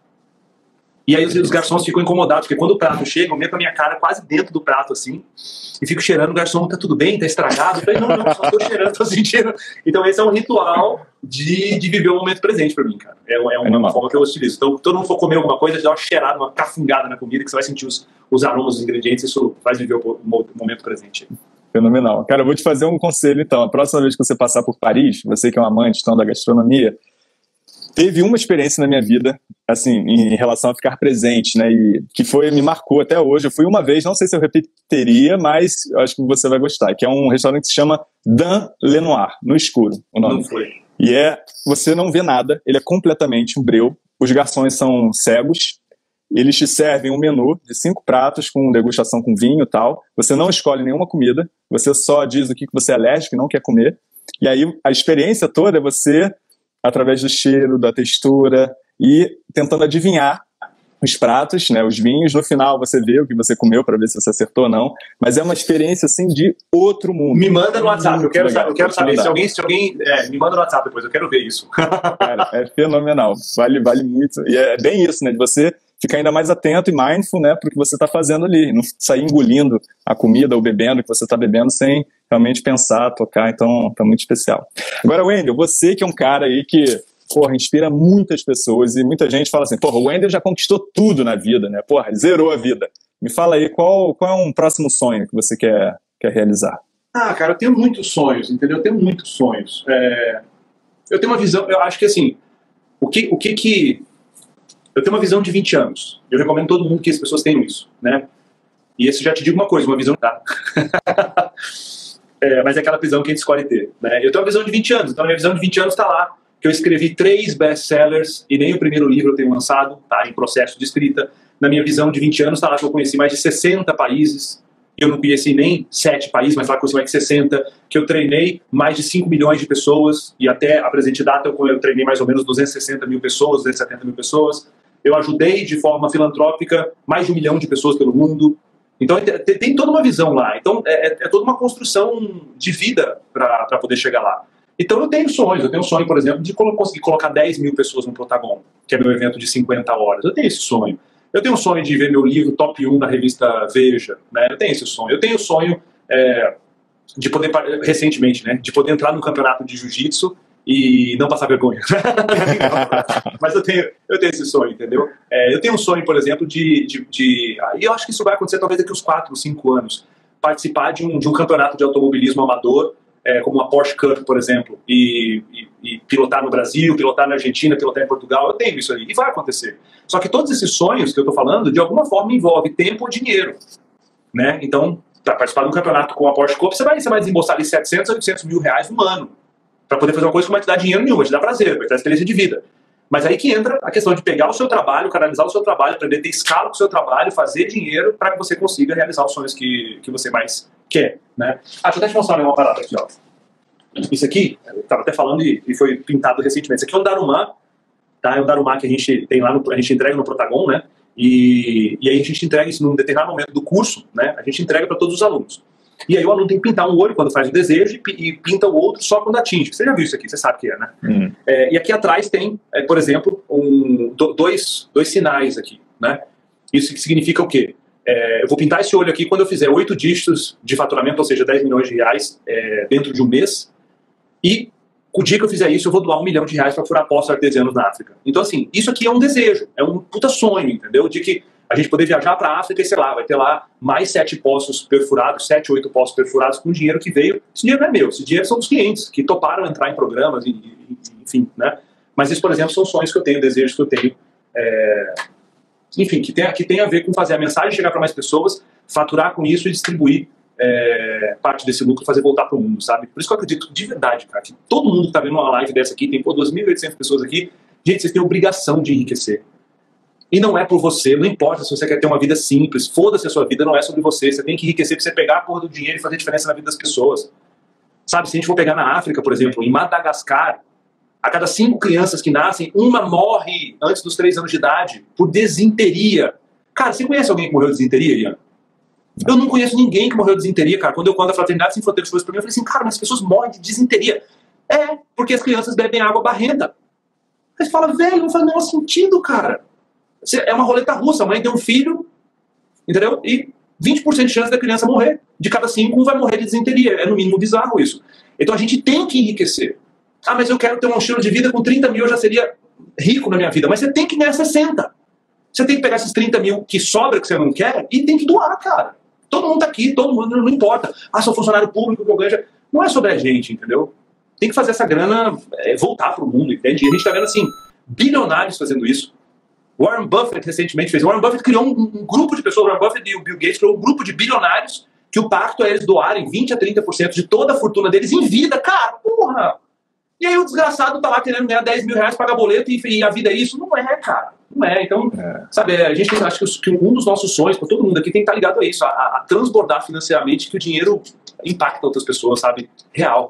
E aí os, os garçons ficam incomodados, porque quando o prato chega, eu meto a minha cara quase dentro do prato, assim, e fico cheirando, o garçom, tá tudo bem? Tá estragado? Eu falei, não, não, só tô cheirando, tô sentindo. Então esse é um ritual de, de viver o momento presente pra mim, cara. É, é uma, uma forma que eu utilizo. Então, todo mundo for comer alguma coisa, dá uma cheirada, uma cafungada na comida, que você vai sentir os, os aromas, os ingredientes, isso faz viver o, o momento presente. Fenomenal. Cara, eu vou te fazer um conselho, então. A próxima vez que você passar por Paris, você que é um amante então, da gastronomia, teve uma experiência na minha vida, assim, em relação a ficar presente, né, e que foi, me marcou até hoje. Eu fui uma vez, não sei se eu repetiria, mas eu acho que você vai gostar, que é um restaurante que se chama Dan Lenoir, no escuro, o nome. Não foi. E é, você não vê nada, ele é completamente um breu, os garçons são cegos, eles te servem um menu de cinco pratos com degustação com vinho e tal, você não escolhe nenhuma comida, você só diz o que você é alérgico e não quer comer, e aí a experiência toda é você através do cheiro, da textura e tentando adivinhar os pratos, né, os vinhos. No final você vê o que você comeu para ver se você acertou ou não, mas é uma experiência assim de outro mundo. Me manda no WhatsApp, eu quero saber, eu quero saber se alguém, se alguém é, me manda no WhatsApp depois, eu quero ver isso. Cara, é fenomenal, vale, vale muito, e é bem isso, né, de você ficar ainda mais atento e mindful, né, pro que você está fazendo ali, não sair engolindo a comida ou bebendo o que você está bebendo sem realmente pensar, tocar, então tá muito especial. Agora, Wendel, você que é um cara aí que porra, inspira muitas pessoas e muita gente fala assim, porra, o Wendel já conquistou tudo na vida, né? Porra, zerou a vida. Me fala aí, qual, qual é um próximo sonho que você quer, quer realizar? Ah, cara, eu tenho muitos sonhos, entendeu? Eu tenho muitos sonhos. É... Eu tenho uma visão, eu acho que assim, o que, o que que... Eu tenho uma visão de vinte anos. Eu recomendo todo mundo que as pessoas tenham isso, né? E esse já te digo uma coisa, uma visão... Tá? é, mas é aquela visão que a gente escolhe ter, né? Eu tenho uma visão de vinte anos, então a minha visão de vinte anos está lá, que eu escrevi três best-sellers e nem o primeiro livro eu tenho lançado, tá em processo de escrita. Na minha visão de vinte anos, tá lá que eu conheci mais de sessenta países, eu não conheci nem sete países, mas lá eu conheci mais de sessenta, que eu treinei mais de cinco milhões de pessoas, e até a presente data eu, eu treinei mais ou menos duzentas e sessenta mil pessoas, duzentas e setenta mil pessoas. Eu ajudei de forma filantrópica mais de um milhão de pessoas pelo mundo. Então tem, tem toda uma visão lá, então é, é toda uma construção de vida para poder chegar lá. Então eu tenho sonhos, eu tenho um sonho, por exemplo, de conseguir colocar dez mil pessoas no Protagon, que é meu evento de cinquenta horas. Eu tenho esse sonho. Eu tenho um sonho de ver meu livro top um da revista Veja, né? Eu tenho esse sonho. Eu tenho o sonho é, de poder, recentemente, né, de poder entrar no campeonato de jiu-jitsu e não passar vergonha. Mas eu tenho, eu tenho esse sonho, entendeu? É, eu tenho um sonho, por exemplo, de... de, de e eu acho que isso vai acontecer talvez daqui uns quatro, cinco anos, participar de um, de um campeonato de automobilismo amador, É, como a Porsche Cup, por exemplo, e, e, e pilotar no Brasil, pilotar na Argentina, pilotar em Portugal, eu tenho isso ali, e vai acontecer. Só que todos esses sonhos que eu estou falando, de alguma forma envolve tempo ou dinheiro, né? Então, para participar de um campeonato com a Porsche Cup, você vai, você vai desembolsar ali setecentos, oitocentos mil reais no ano, para poder fazer uma coisa que não vai te dar dinheiro nenhum, vai te dar prazer, vai te dar experiência de vida. Mas aí que entra a questão de pegar o seu trabalho, canalizar o seu trabalho, aprender a ter escala com o seu trabalho, fazer dinheiro para que você consiga realizar os sonhos que, que você mais quer, né? Ah, deixa eu até te mostrar uma parada aqui, ó. Isso aqui, eu estava até falando e, e foi pintado recentemente. Isso aqui é um Darumá, tá? É um Darumá que a gente tem lá, no, a gente entrega no Protagon, né? E, e aí a gente entrega isso num determinado momento do curso, né? A gente entrega para todos os alunos. E aí o aluno tem que pintar um olho quando faz o desejo e, e pinta o outro só quando atinge. Você já viu isso aqui, você sabe o que é, né? Uhum. É, e aqui atrás tem, é, por exemplo, um, do, dois, dois sinais aqui, né? Isso significa o quê? É, eu vou pintar esse olho aqui quando eu fizer oito dígitos de faturamento, ou seja, dez milhões de reais é, dentro de um mês. E o dia que eu fizer isso, eu vou doar um milhão de reais para furar poços artesianos na África. Então, assim, isso aqui é um desejo, é um puta sonho, entendeu? De que a gente poder viajar para a África e, sei lá, vai ter lá mais sete poços perfurados, sete, oito poços perfurados com dinheiro que veio. Esse dinheiro não é meu, esse dinheiro são dos clientes que toparam entrar em programas, e, e, enfim, né? Mas isso, por exemplo, são sonhos que eu tenho, desejos que eu tenho, é... enfim, que tem, que tem a ver com fazer a mensagem chegar para mais pessoas, faturar com isso e distribuir É, parte desse lucro, fazer voltar para o mundo, sabe? Por isso que eu acredito de verdade, cara, que todo mundo que está vendo uma live dessa aqui, tem pô, duas mil e oitocentas pessoas aqui, gente, vocês têm obrigação de enriquecer. E não é por você, não importa se você quer ter uma vida simples, foda-se a sua vida, não é sobre você, você tem que enriquecer para você pegar a porra do dinheiro e fazer diferença na vida das pessoas. Sabe, se a gente for pegar na África, por exemplo, em Madagascar, a cada cinco crianças que nascem, uma morre antes dos três anos de idade por desinteria. Cara, você conhece alguém que morreu de desinteria, Ian? Eu não conheço ninguém que morreu de desinteria, cara. Quando eu conto a Fraternidade Sem Fronteiras foi isso pra mim, eu falei assim, cara, mas as pessoas morrem de desinteria. É, porque as crianças bebem água barrenta. Aí você fala, velho, não faz o menor sentido, cara. É uma roleta russa, a mãe tem um filho, entendeu? E vinte por cento de chance da criança morrer. De cada cinco, um vai morrer de desinteria. É no mínimo bizarro isso. Então a gente tem que enriquecer. Ah, mas eu quero ter um estilo de vida com trinta mil, eu já seria rico na minha vida. Mas você tem que ganhar sessenta. Você tem que pegar esses trinta mil que sobra, que você não quer, e tem que doar, cara. Todo mundo tá aqui, todo mundo, não importa. Ah, sou funcionário público, que eu ganho. Não é sobre a gente, entendeu? Tem que fazer essa grana é, voltar pro mundo, entende? E a gente tá vendo, assim, bilionários fazendo isso. Warren Buffett recentemente fez. Warren Buffett criou um, um grupo de pessoas, Warren Buffett e o Bill Gates criou um grupo de bilionários que o pacto é eles doarem vinte a trinta por cento de toda a fortuna deles em vida. Cara, porra! E aí o desgraçado tá lá querendo ganhar dez mil reais, pagar boleto e, e a vida é isso? Não é, cara. Não é. Então, é. sabe, a gente tem, acho que um dos nossos sonhos, para todo mundo aqui, tem que estar ligado a isso, a, a transbordar financeiramente, que o dinheiro impacta outras pessoas, sabe? Real.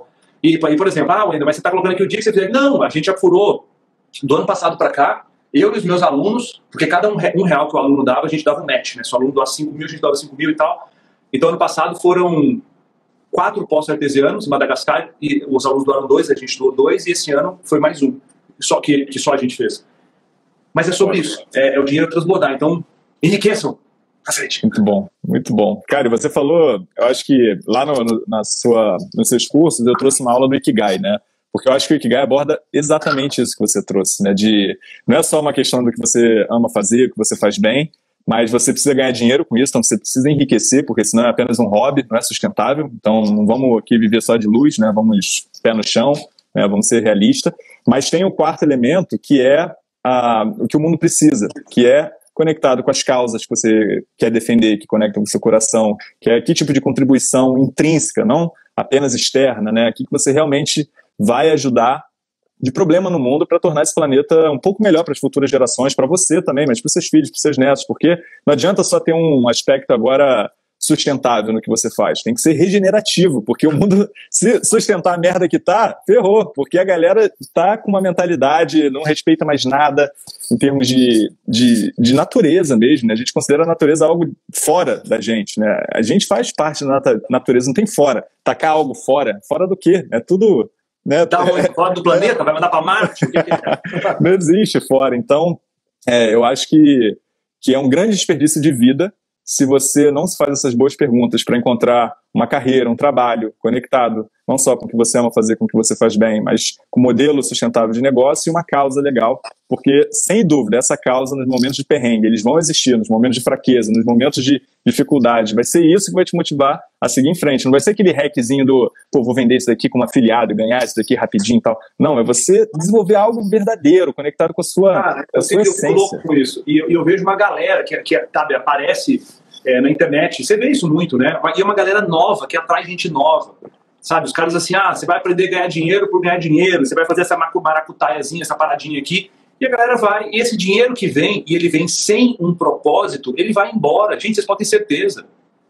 E, e por exemplo, ah, Wendel, mas você está colocando aqui o dia que você fizer. Não, a gente já furou do ano passado para cá, eu e os meus alunos, porque cada um, um real que o aluno dava, a gente dava um match, né? Se o aluno doava cinco mil, a gente dava cinco mil e tal. Então, ano passado foram quatro poços artesianos em Madagascar, e os alunos doaram dois, a gente doou dois, e esse ano foi mais um, só que, que só a gente fez. Mas é sobre isso, é, é o dinheiro transbordar, então enriqueçam. Muito bom, muito bom. Cara, você falou, eu acho que lá no, no, na sua, nos seus cursos eu trouxe uma aula do Ikigai, né? Porque eu acho que o Ikigai aborda exatamente isso que você trouxe, né? De, não é só uma questão do que você ama fazer, que você faz bem, mas você precisa ganhar dinheiro com isso, então você precisa enriquecer, porque senão é apenas um hobby, não é sustentável. Então não vamos aqui viver só de luz, né? Vamos pé no chão, né? Vamos ser realistas. Mas tem o quarto elemento, que é a, o que o mundo precisa, que é conectado com as causas que você quer defender, que conectam com o seu coração, que é que tipo de contribuição intrínseca, não apenas externa, né? O que você realmente vai ajudar de problema no mundo para tornar esse planeta um pouco melhor para as futuras gerações, para você também, mas para os seus filhos, para os seus netos, porque não adianta só ter um aspecto agora sustentável no que você faz, tem que ser regenerativo, porque o mundo, se sustentar a merda que tá, ferrou, porque a galera tá com uma mentalidade, não respeita mais nada em termos de, de, de natureza mesmo, né? A gente considera a natureza algo fora da gente, né? A gente faz parte da natureza, não tem fora. Tacar algo fora, fora do quê? É tudo... Né? Tá fora do planeta, vai mandar para Marte? O que que é? Não existe fora. Então, é, eu acho que, que é um grande desperdício de vida se você não se faz essas boas perguntas para encontrar uma carreira, um trabalho conectado, não só com o que você ama fazer, com o que você faz bem, mas com um modelo sustentável de negócio e uma causa legal, porque, sem dúvida, essa causa, nos momentos de perrengue, eles vão existir, nos momentos de fraqueza, nos momentos de dificuldade, vai ser isso que vai te motivar a seguir em frente, não vai ser aquele hackzinho do, pô, vou vender isso daqui como afiliado e ganhar isso daqui rapidinho e tal, não, é você desenvolver algo verdadeiro, conectado com a sua, Cara, a sua eu essência. fico louco com isso, e eu, eu vejo uma galera que, que sabe, aparece é, na internet, você vê isso muito, né, e é uma galera nova, que atrai gente nova. Sabe, os caras assim, ah, você vai aprender a ganhar dinheiro por ganhar dinheiro, você vai fazer essa maracutaiazinha, essa paradinha aqui, e a galera vai, e esse dinheiro que vem, e ele vem sem um propósito, ele vai embora. Gente, vocês podem ter certeza.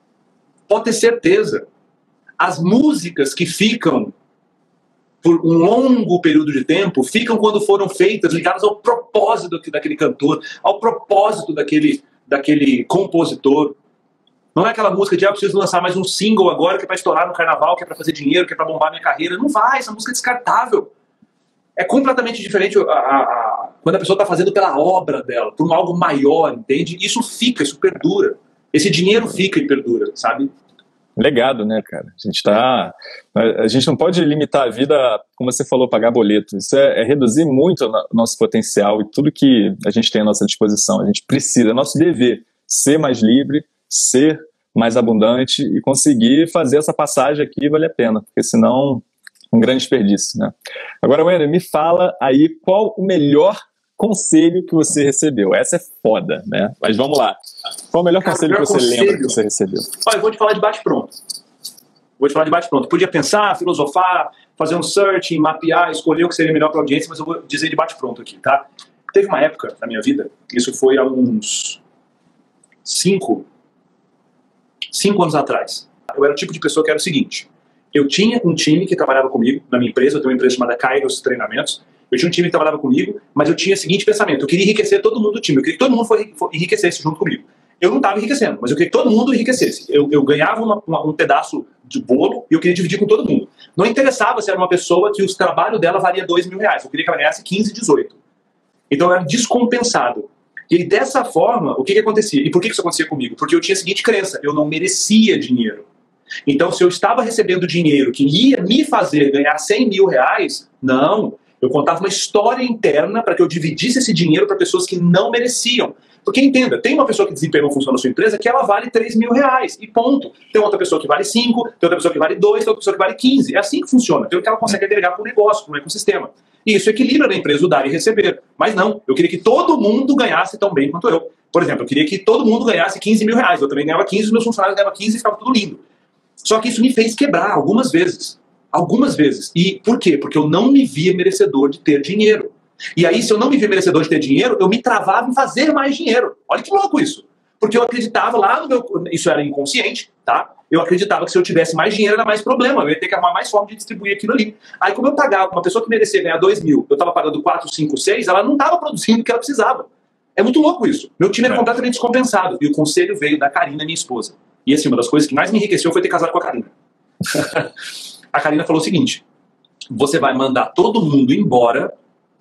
Pode ter certeza. As músicas que ficam por um longo período de tempo, ficam quando foram feitas, ligadas ao propósito daquele cantor, ao propósito daquele, daquele compositor. Não é aquela música de, ah, eu preciso lançar mais um single agora que é pra estourar no carnaval, que é pra fazer dinheiro, que é pra bombar minha carreira. Não vai, essa música é descartável. É completamente diferente a, a, a, quando a pessoa tá fazendo pela obra dela, por algo maior, entende? Isso fica, isso perdura. Esse dinheiro fica e perdura, sabe? Legado, né, cara? A gente tá... A gente não pode limitar a vida, como você falou, pagar boleto. Isso é, é reduzir muito o nosso potencial e tudo que a gente tem à nossa disposição. A gente precisa, é nosso dever, ser mais livre, ser mais abundante e conseguir fazer essa passagem aqui vale a pena, porque senão um grande desperdício, né? Agora, Wendel, me fala aí qual o melhor conselho que você recebeu. Essa é foda, né? Mas vamos lá. Qual o melhor Cara, conselho que você conselho. lembra que você recebeu? Olha, eu vou te falar de bate-pronto. Vou te falar de bate-pronto. Podia pensar, filosofar, fazer um search, mapear, escolher o que seria melhor para a audiência, mas eu vou dizer de bate-pronto aqui, tá? Teve uma época na minha vida, isso foi há uns cinco Cinco anos atrás, eu era o tipo de pessoa que era o seguinte, eu tinha um time que trabalhava comigo, na minha empresa, eu tenho uma empresa chamada Kairos Treinamentos, eu tinha um time que trabalhava comigo, mas eu tinha o seguinte pensamento, eu queria enriquecer todo mundo do time, eu queria que todo mundo enriquecesse junto comigo. Eu não estava enriquecendo, mas eu queria que todo mundo enriquecesse. Eu, eu ganhava uma, uma, um pedaço de bolo e eu queria dividir com todo mundo. Não interessava se era uma pessoa que o trabalho dela valia dois mil reais, eu queria que ela ganhasse quinze, dezoito. Então eu era descompensado. E dessa forma, o que, que acontecia? E por que, que isso acontecia comigo? Porque eu tinha a seguinte crença, eu não merecia dinheiro. Então, se eu estava recebendo dinheiro que ia me fazer ganhar cem mil reais, não, eu contava uma história interna para que eu dividisse esse dinheiro para pessoas que não mereciam. Porque, entenda, tem uma pessoa que desempenha uma função na sua empresa que ela vale três mil reais, e ponto. Tem outra pessoa que vale cinco, tem outra pessoa que vale dois, tem outra pessoa que vale quinze. É assim que funciona, tem o que ela consegue agregar para o negócio, para o ecossistema. E isso equilibra na empresa o dar e receber. Mas não, eu queria que todo mundo ganhasse tão bem quanto eu. Por exemplo, eu queria que todo mundo ganhasse quinze mil reais. Eu também ganhava quinze, os meus funcionários ganhavam quinze e ficava tudo lindo. Só que isso me fez quebrar algumas vezes. Algumas vezes. E por quê? Porque eu não me via merecedor de ter dinheiro. E aí, se eu não me via merecedor de ter dinheiro, eu me travava em fazer mais dinheiro. Olha que louco isso. Porque eu acreditava lá no meu... Isso era inconsciente, tá? Eu acreditava que se eu tivesse mais dinheiro era mais problema, eu ia ter que arrumar mais forma de distribuir aquilo ali. Aí como eu pagava, uma pessoa que merecia ganhar dois mil, eu estava pagando quatro, cinco, seis, ela não estava produzindo o que ela precisava. É muito louco isso. Meu time era completamente descompensado. E o conselho veio da Karina, minha esposa. E assim, uma das coisas que mais me enriqueceu foi ter casado com a Karina. A Karina falou o seguinte: você vai mandar todo mundo embora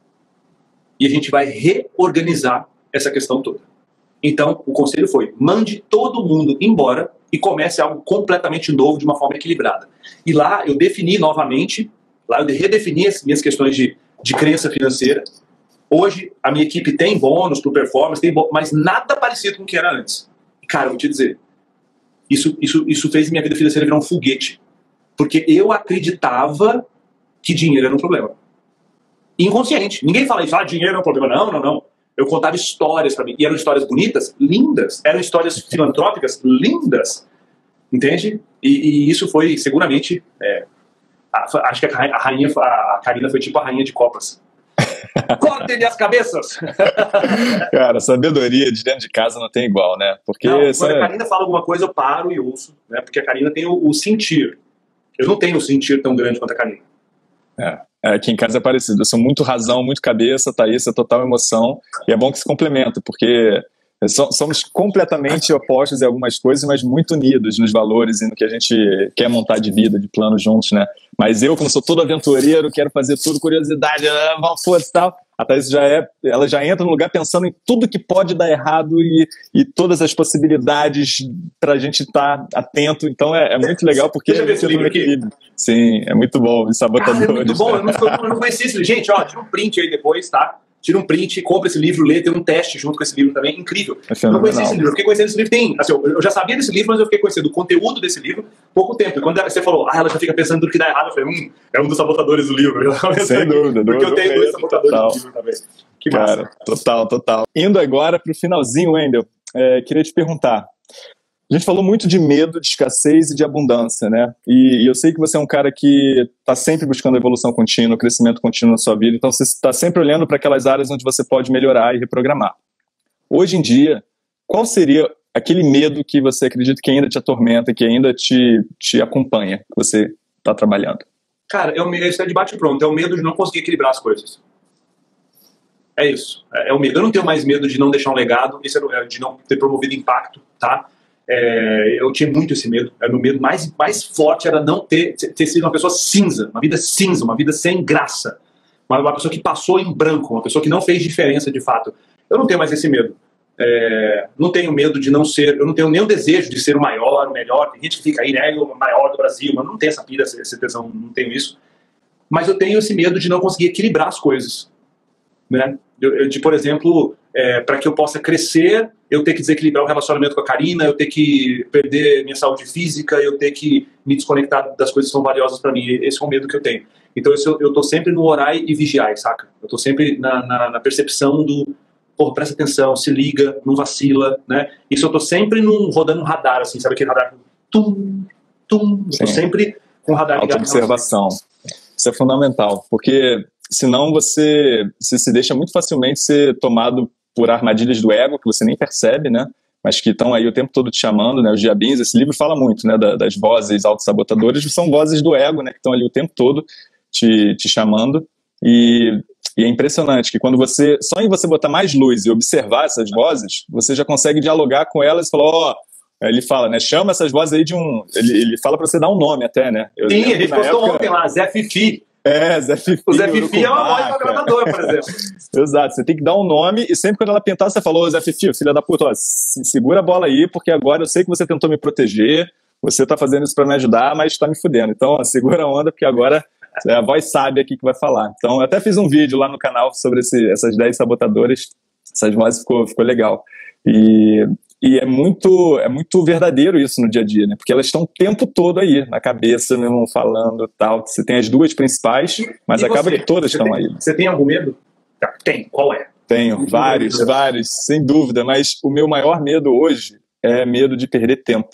e a gente vai reorganizar essa questão toda. Então, o conselho foi: mande todo mundo embora e comece algo completamente novo de uma forma equilibrada. E lá eu defini novamente, lá eu redefini as minhas questões de, de crença financeira. Hoje, a minha equipe tem bônus para performance, tem bônus, mas nada parecido com o que era antes. E, cara, eu vou te dizer, isso, isso, isso fez minha vida financeira virar um foguete. Porque eu acreditava que dinheiro era um problema. Inconsciente. Ninguém fala isso, ah, dinheiro é um problema. Não, não, não. Eu contava histórias para mim. E eram histórias bonitas, lindas. Eram histórias filantrópicas, lindas. Entende? E, e isso foi, seguramente, é, a, acho que a, a rainha, a Karina foi tipo a rainha de copas. Cortem as cabeças! Cara, sabedoria de dentro de casa não tem igual, né? Porque não, quando a Karina fala alguma coisa, eu paro e ouço, né? Porque a Karina tem o, o sentir. Eu não tenho um sentir tão grande quanto a Karina. É, aqui em casa é parecido. Eu sou muito razão, muito cabeça, Thaís é total emoção. E é bom que se complementa, porque somos completamente opostos em algumas coisas, mas muito unidos nos valores e no que a gente quer montar de vida, de plano juntos, né? Mas eu, como sou todo aventureiro, quero fazer tudo, curiosidade, força e tal. A Thaís já é, ela já entra no lugar pensando em tudo que pode dar errado e, e todas as possibilidades pra gente estar atento. Então é, é muito legal porque... Deixa eu ver esse livro aqui. Sim, é muito bom. Os sabotadores. Cara, é muito bom. Eu não, eu não conheci esse livro. Gente, ó, tira um print aí depois, tá? Tira um print, compra esse livro, lê, tem um teste junto com esse livro também, incrível. É eu não conhecia esse livro, eu fiquei conhecendo esse livro, tem, assim, eu já sabia desse livro, mas eu fiquei conhecendo o conteúdo desse livro pouco tempo. E quando você falou, ah, ela já fica pensando no que dá errado, eu falei, hum, é um dos sabotadores do livro. Sem dúvida. Porque eu tenho dois sabotadores total. do livro também. Que massa. Cara, total, total. Indo agora pro finalzinho, Wendel, é, queria te perguntar. A gente falou muito de medo, de escassez e de abundância, né? E, e eu sei que você é um cara que está sempre buscando evolução contínua, crescimento contínuo na sua vida, então você está sempre olhando para aquelas áreas onde você pode melhorar e reprogramar. Hoje em dia, qual seria aquele medo que você acredita que ainda te atormenta, que ainda te, te acompanha, que você está trabalhando? Cara, é o medo, isso é de bate-pronto, é o medo de não conseguir equilibrar as coisas. É isso, é, é o medo. Eu não tenho mais medo de não deixar um legado, esse é de não ter promovido impacto, tá? É, eu tinha muito esse medo. O meu medo mais, mais forte era não ter, ter sido uma pessoa cinza, uma vida cinza, uma vida sem graça, uma, uma pessoa que passou em branco, uma pessoa que não fez diferença de fato. Eu não tenho mais esse medo. É, não tenho medo de não ser, eu não tenho nem o desejo de ser o maior, o melhor. Tem gente que fica aí, né, o maior do Brasil, mas não tem essa pira, esse tesão, não tenho isso. Mas eu tenho esse medo de não conseguir equilibrar as coisas, né? Eu, eu, de, por exemplo, é, para que eu possa crescer, eu ter que desequilibrar o relacionamento com a Karina, eu ter que perder minha saúde física, eu ter que me desconectar das coisas que são valiosas para mim. Esse é o medo que eu tenho. Então isso, eu estou sempre no orar e vigiar, saca? Eu estou sempre na, na, na percepção do, pô, presta atenção, se liga, não vacila, né? Isso eu estou sempre num, rodando um radar, assim, sabe aquele radar? Tum, tum. Estou sempre com o radar ligado. Autoobservação. Isso é fundamental, porque senão você, você se deixa muito facilmente ser tomado por armadilhas do ego, que você nem percebe, né? Mas que estão aí o tempo todo te chamando, né? Os diabinhos, esse livro fala muito, né? Das vozes autossabotadoras, são vozes do ego, né? Que estão ali o tempo todo te, te chamando. E, e é impressionante que quando você, só em você botar mais luz e observar essas vozes, você já consegue dialogar com elas e falar, ó, oh, ele fala, né? Chama essas vozes aí de um... Ele, ele fala pra você dar um nome até, né? Eu Sim, a gente postou época... ontem lá, Zé Fifi. É, Zé Fifi. O Zé Fifi é uma voz agradadora, por exemplo. Exato, você tem que dar um nome e sempre quando ela pintar, você falou, Zé Fifi, filha da puta, ó, segura a bola aí, porque agora eu sei que você tentou me proteger, você tá fazendo isso pra me ajudar, mas tá me fudendo. Então, ó, segura a onda, porque agora é a voz sábia aqui que vai falar. Então, eu até fiz um vídeo lá no canal sobre esse, essas dez sabotadoras, essas vozes, ficou, ficou legal. E... E é muito, é muito verdadeiro isso no dia a dia, né? Porque elas estão o tempo todo aí, na cabeça, mesmo, falando e tal. Você tem as duas principais, mas e acaba você? que todas você estão tem, aí. Você tem algum medo? Tem. Qual é? Tenho, vários, vários, sem dúvida. Mas o meu maior medo hoje é medo de perder tempo.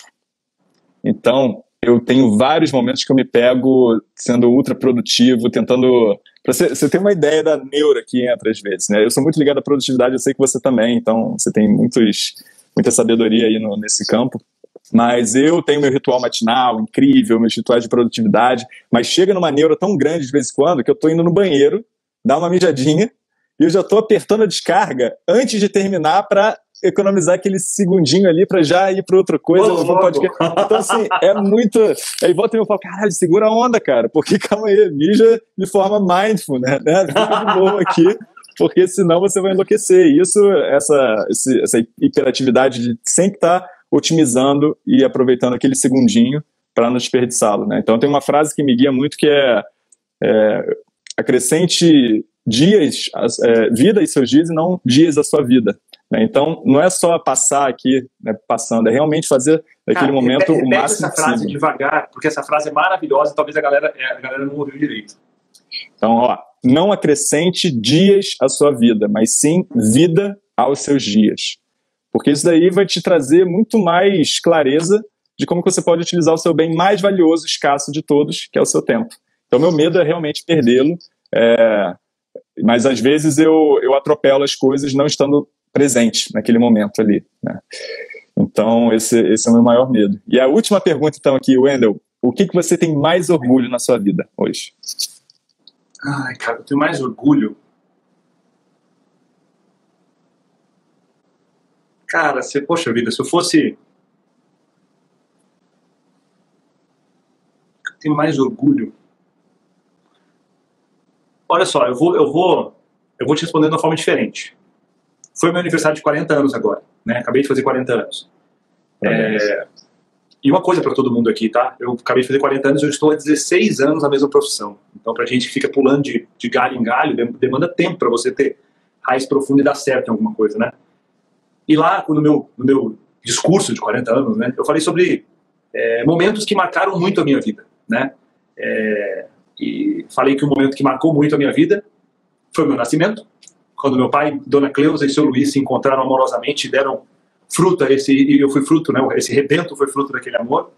Então, eu tenho vários momentos que eu me pego sendo ultra produtivo, tentando... Pra você, você tem uma ideia da neura que entra às vezes, né? Eu sou muito ligado à produtividade, eu sei que você também, então você tem muitos... muita sabedoria aí no, nesse campo. Mas eu tenho meu ritual matinal incrível, meus rituais de produtividade, mas chega numa neura tão grande de vez em quando que eu tô indo no banheiro, dar uma mijadinha, e eu já tô apertando a descarga antes de terminar para economizar aquele segundinho ali para já ir para outra coisa. Oh, não pode... Então, assim, é muito... Aí volta e eu falo, caralho, segura a onda, cara, porque calma aí, mija de forma mindful, né? Fica de boa aqui, porque senão você vai enlouquecer. E isso, essa, essa hiperatividade de sempre estar tá otimizando e aproveitando aquele segundinho para não desperdiçá-lo, né? Então tem uma frase que me guia muito que é, é acrescente dias, é, vida e seus dias e não dias da sua vida, né? Então não é só passar aqui, né, passando, é realmente fazer daquele Cara, momento repete, o máximo essa frase possível. Devagar, porque essa frase é maravilhosa e talvez a galera, a galera não ouviu direito. Então, ó, não acrescente dias à sua vida, mas sim vida aos seus dias. Porque isso daí vai te trazer muito mais clareza de como que você pode utilizar o seu bem mais valioso, escasso de todos, que é o seu tempo. Então, meu medo é realmente perdê-lo, é... mas às vezes eu, eu atropelo as coisas não estando presente naquele momento ali, né? Então, esse, esse é o meu maior medo. E a última pergunta, então, aqui, Wendel, o que, que você tem mais orgulho na sua vida hoje? Ai, cara, eu tenho mais orgulho... Cara, se, poxa vida, se eu fosse... Eu tenho mais orgulho. Olha só, eu vou, eu vou, eu vou te responder de uma forma diferente. Foi meu aniversário de quarenta anos agora, né? Acabei de fazer quarenta anos. É... E uma coisa para todo mundo aqui, tá? Eu acabei de fazer quarenta anos e eu estou há dezesseis anos na mesma profissão. Então, pra gente que fica pulando de, de galho em galho, demanda tempo para você ter raiz profunda e dar certo em alguma coisa, né? E lá, no meu, no meu discurso de quarenta anos, né, eu falei sobre é, momentos que marcaram muito a minha vida, né? É, e falei que o momento que marcou muito a minha vida foi o meu nascimento, quando meu pai, Dona Cleusa e seu Luiz se encontraram amorosamente e deram fruto a esse, e eu fui fruto, né, esse rebento foi fruto daquele amor.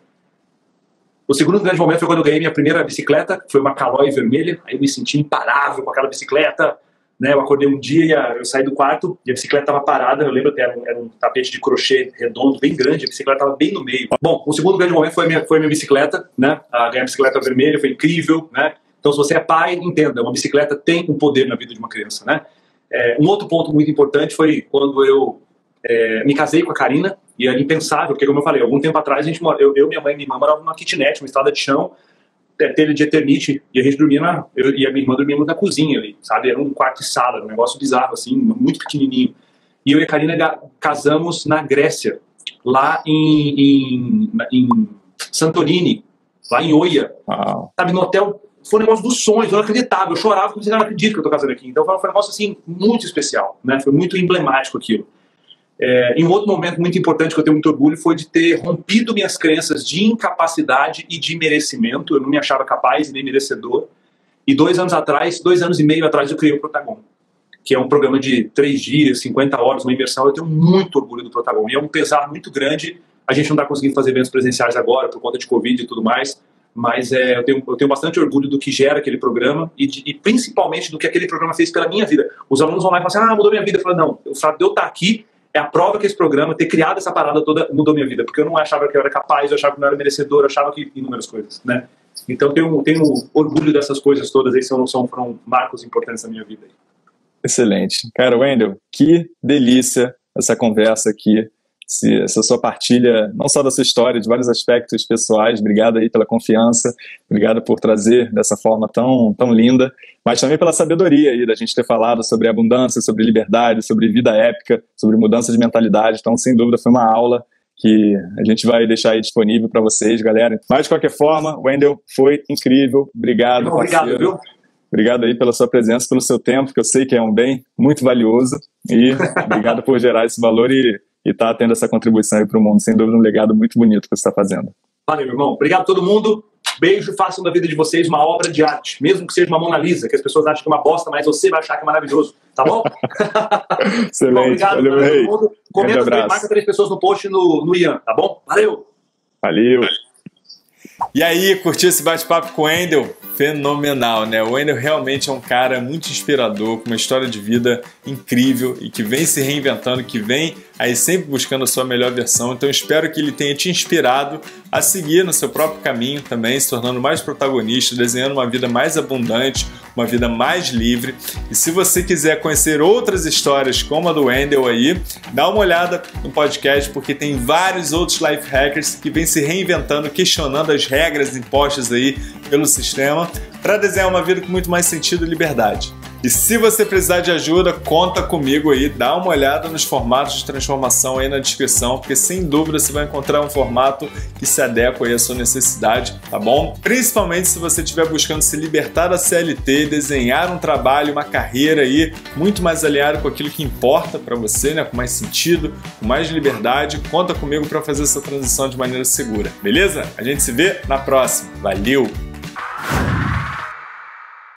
O segundo grande momento foi quando eu ganhei minha primeira bicicleta, que foi uma Caloi vermelha, aí eu me senti imparável com aquela bicicleta, né, eu acordei um dia, eu saí do quarto e a bicicleta estava parada, eu lembro que era um, era um tapete de crochê redondo, bem grande, a bicicleta estava bem no meio. Bom, o segundo grande momento foi a minha, foi a minha bicicleta, né, a ganhar a bicicleta vermelha, foi incrível, né, então se você é pai, entenda, uma bicicleta tem um poder na vida de uma criança, né. É, um outro ponto muito importante foi quando eu é, me casei com a Karina, e era impensável, porque como eu falei, algum tempo atrás, a gente mora, eu, eu, minha mãe e minha irmã moravam numa kitnet, uma estrada de chão, telha de eternite, e a gente dormia na, eu e a minha irmã dormíamos na cozinha ali, sabe, era um quarto e sala, um negócio bizarro assim, muito pequenininho, e eu e a Karina casamos na Grécia, lá em, em, em Santorini, lá em Oia, wow. Sabe, no hotel, foi um negócio dos sonhos, eu não acreditava, eu chorava, porque eu não acredito que eu tô casando aqui, então foi um negócio assim, muito especial, né, foi muito emblemático aquilo. É, e um outro momento muito importante que eu tenho muito orgulho foi de ter rompido minhas crenças de incapacidade e de merecimento. Eu não me achava capaz e nem merecedor. E dois anos atrás, dois anos e meio atrás, eu criei o Protagon, que é um programa de três dias, cinquenta horas, uma imersão. Eu tenho muito orgulho do Protagon. E é um pesar muito grande. A gente não está conseguindo fazer eventos presenciais agora por conta de Covid e tudo mais. Mas é, eu, tenho, eu tenho bastante orgulho do que gera aquele programa e, de, e principalmente do que aquele programa fez pela minha vida. Os alunos vão lá e falam assim, ah, mudou minha vida. Eu falo, não, o fato de eu estar aqui é a prova que esse programa, ter criado essa parada toda, mudou minha vida. Porque eu não achava que eu era capaz, eu achava que não era merecedor, eu achava que inúmeras coisas, né? Então tenho, tenho orgulho dessas coisas todas aí, são, são, foram marcos importantes na minha vida. Excelente. Cara, Wendel, que delícia essa conversa aqui, essa sua partilha, não só da sua história, de vários aspectos pessoais. Obrigado aí pela confiança, obrigado por trazer dessa forma tão, tão linda, mas também pela sabedoria aí da gente ter falado sobre abundância, sobre liberdade, sobre vida épica, sobre mudança de mentalidade. Então, sem dúvida, foi uma aula que a gente vai deixar aí disponível para vocês, galera. Mas, de qualquer forma, Wendel, foi incrível. Obrigado, Bom, Obrigado, viu? Obrigado aí pela sua presença, pelo seu tempo, que eu sei que é um bem muito valioso. E obrigado por gerar esse valor e e tá tendo essa contribuição aí para o mundo. Sem dúvida, um legado muito bonito que você está fazendo. Valeu, meu irmão. Obrigado a todo mundo. Beijo, façam da vida de vocês uma obra de arte. Mesmo que seja uma Mona Lisa, que as pessoas acham que é uma bosta, mas você vai achar que é maravilhoso. Tá bom? Excelente. Bom, obrigado. Valeu, valeu todo mundo. Comenta, marca três pessoas no post no, no Ian, tá bom? Valeu. Valeu. E aí, curtiu esse bate-papo com o Wendel? Fenomenal, né? O Wendel realmente é um cara muito inspirador, com uma história de vida incrível e que vem se reinventando, que vem aí sempre buscando a sua melhor versão. Então espero que ele tenha te inspirado a seguir no seu próprio caminho também, se tornando mais protagonista, desenhando uma vida mais abundante, uma vida mais livre. E se você quiser conhecer outras histórias como a do Wendel aí, dá uma olhada no podcast, porque tem vários outros life hackers que vêm se reinventando, questionando as regras impostas aí pelo sistema, para desenhar uma vida com muito mais sentido e liberdade. E se você precisar de ajuda, conta comigo aí, dá uma olhada nos formatos de transformação aí na descrição, porque sem dúvida você vai encontrar um formato que se adequa aí à sua necessidade, tá bom? Principalmente se você estiver buscando se libertar da C L T, desenhar um trabalho, uma carreira aí muito mais alinhado com aquilo que importa para você, né? Com mais sentido, com mais liberdade, conta comigo para fazer essa transição de maneira segura, beleza? A gente se vê na próxima. Valeu!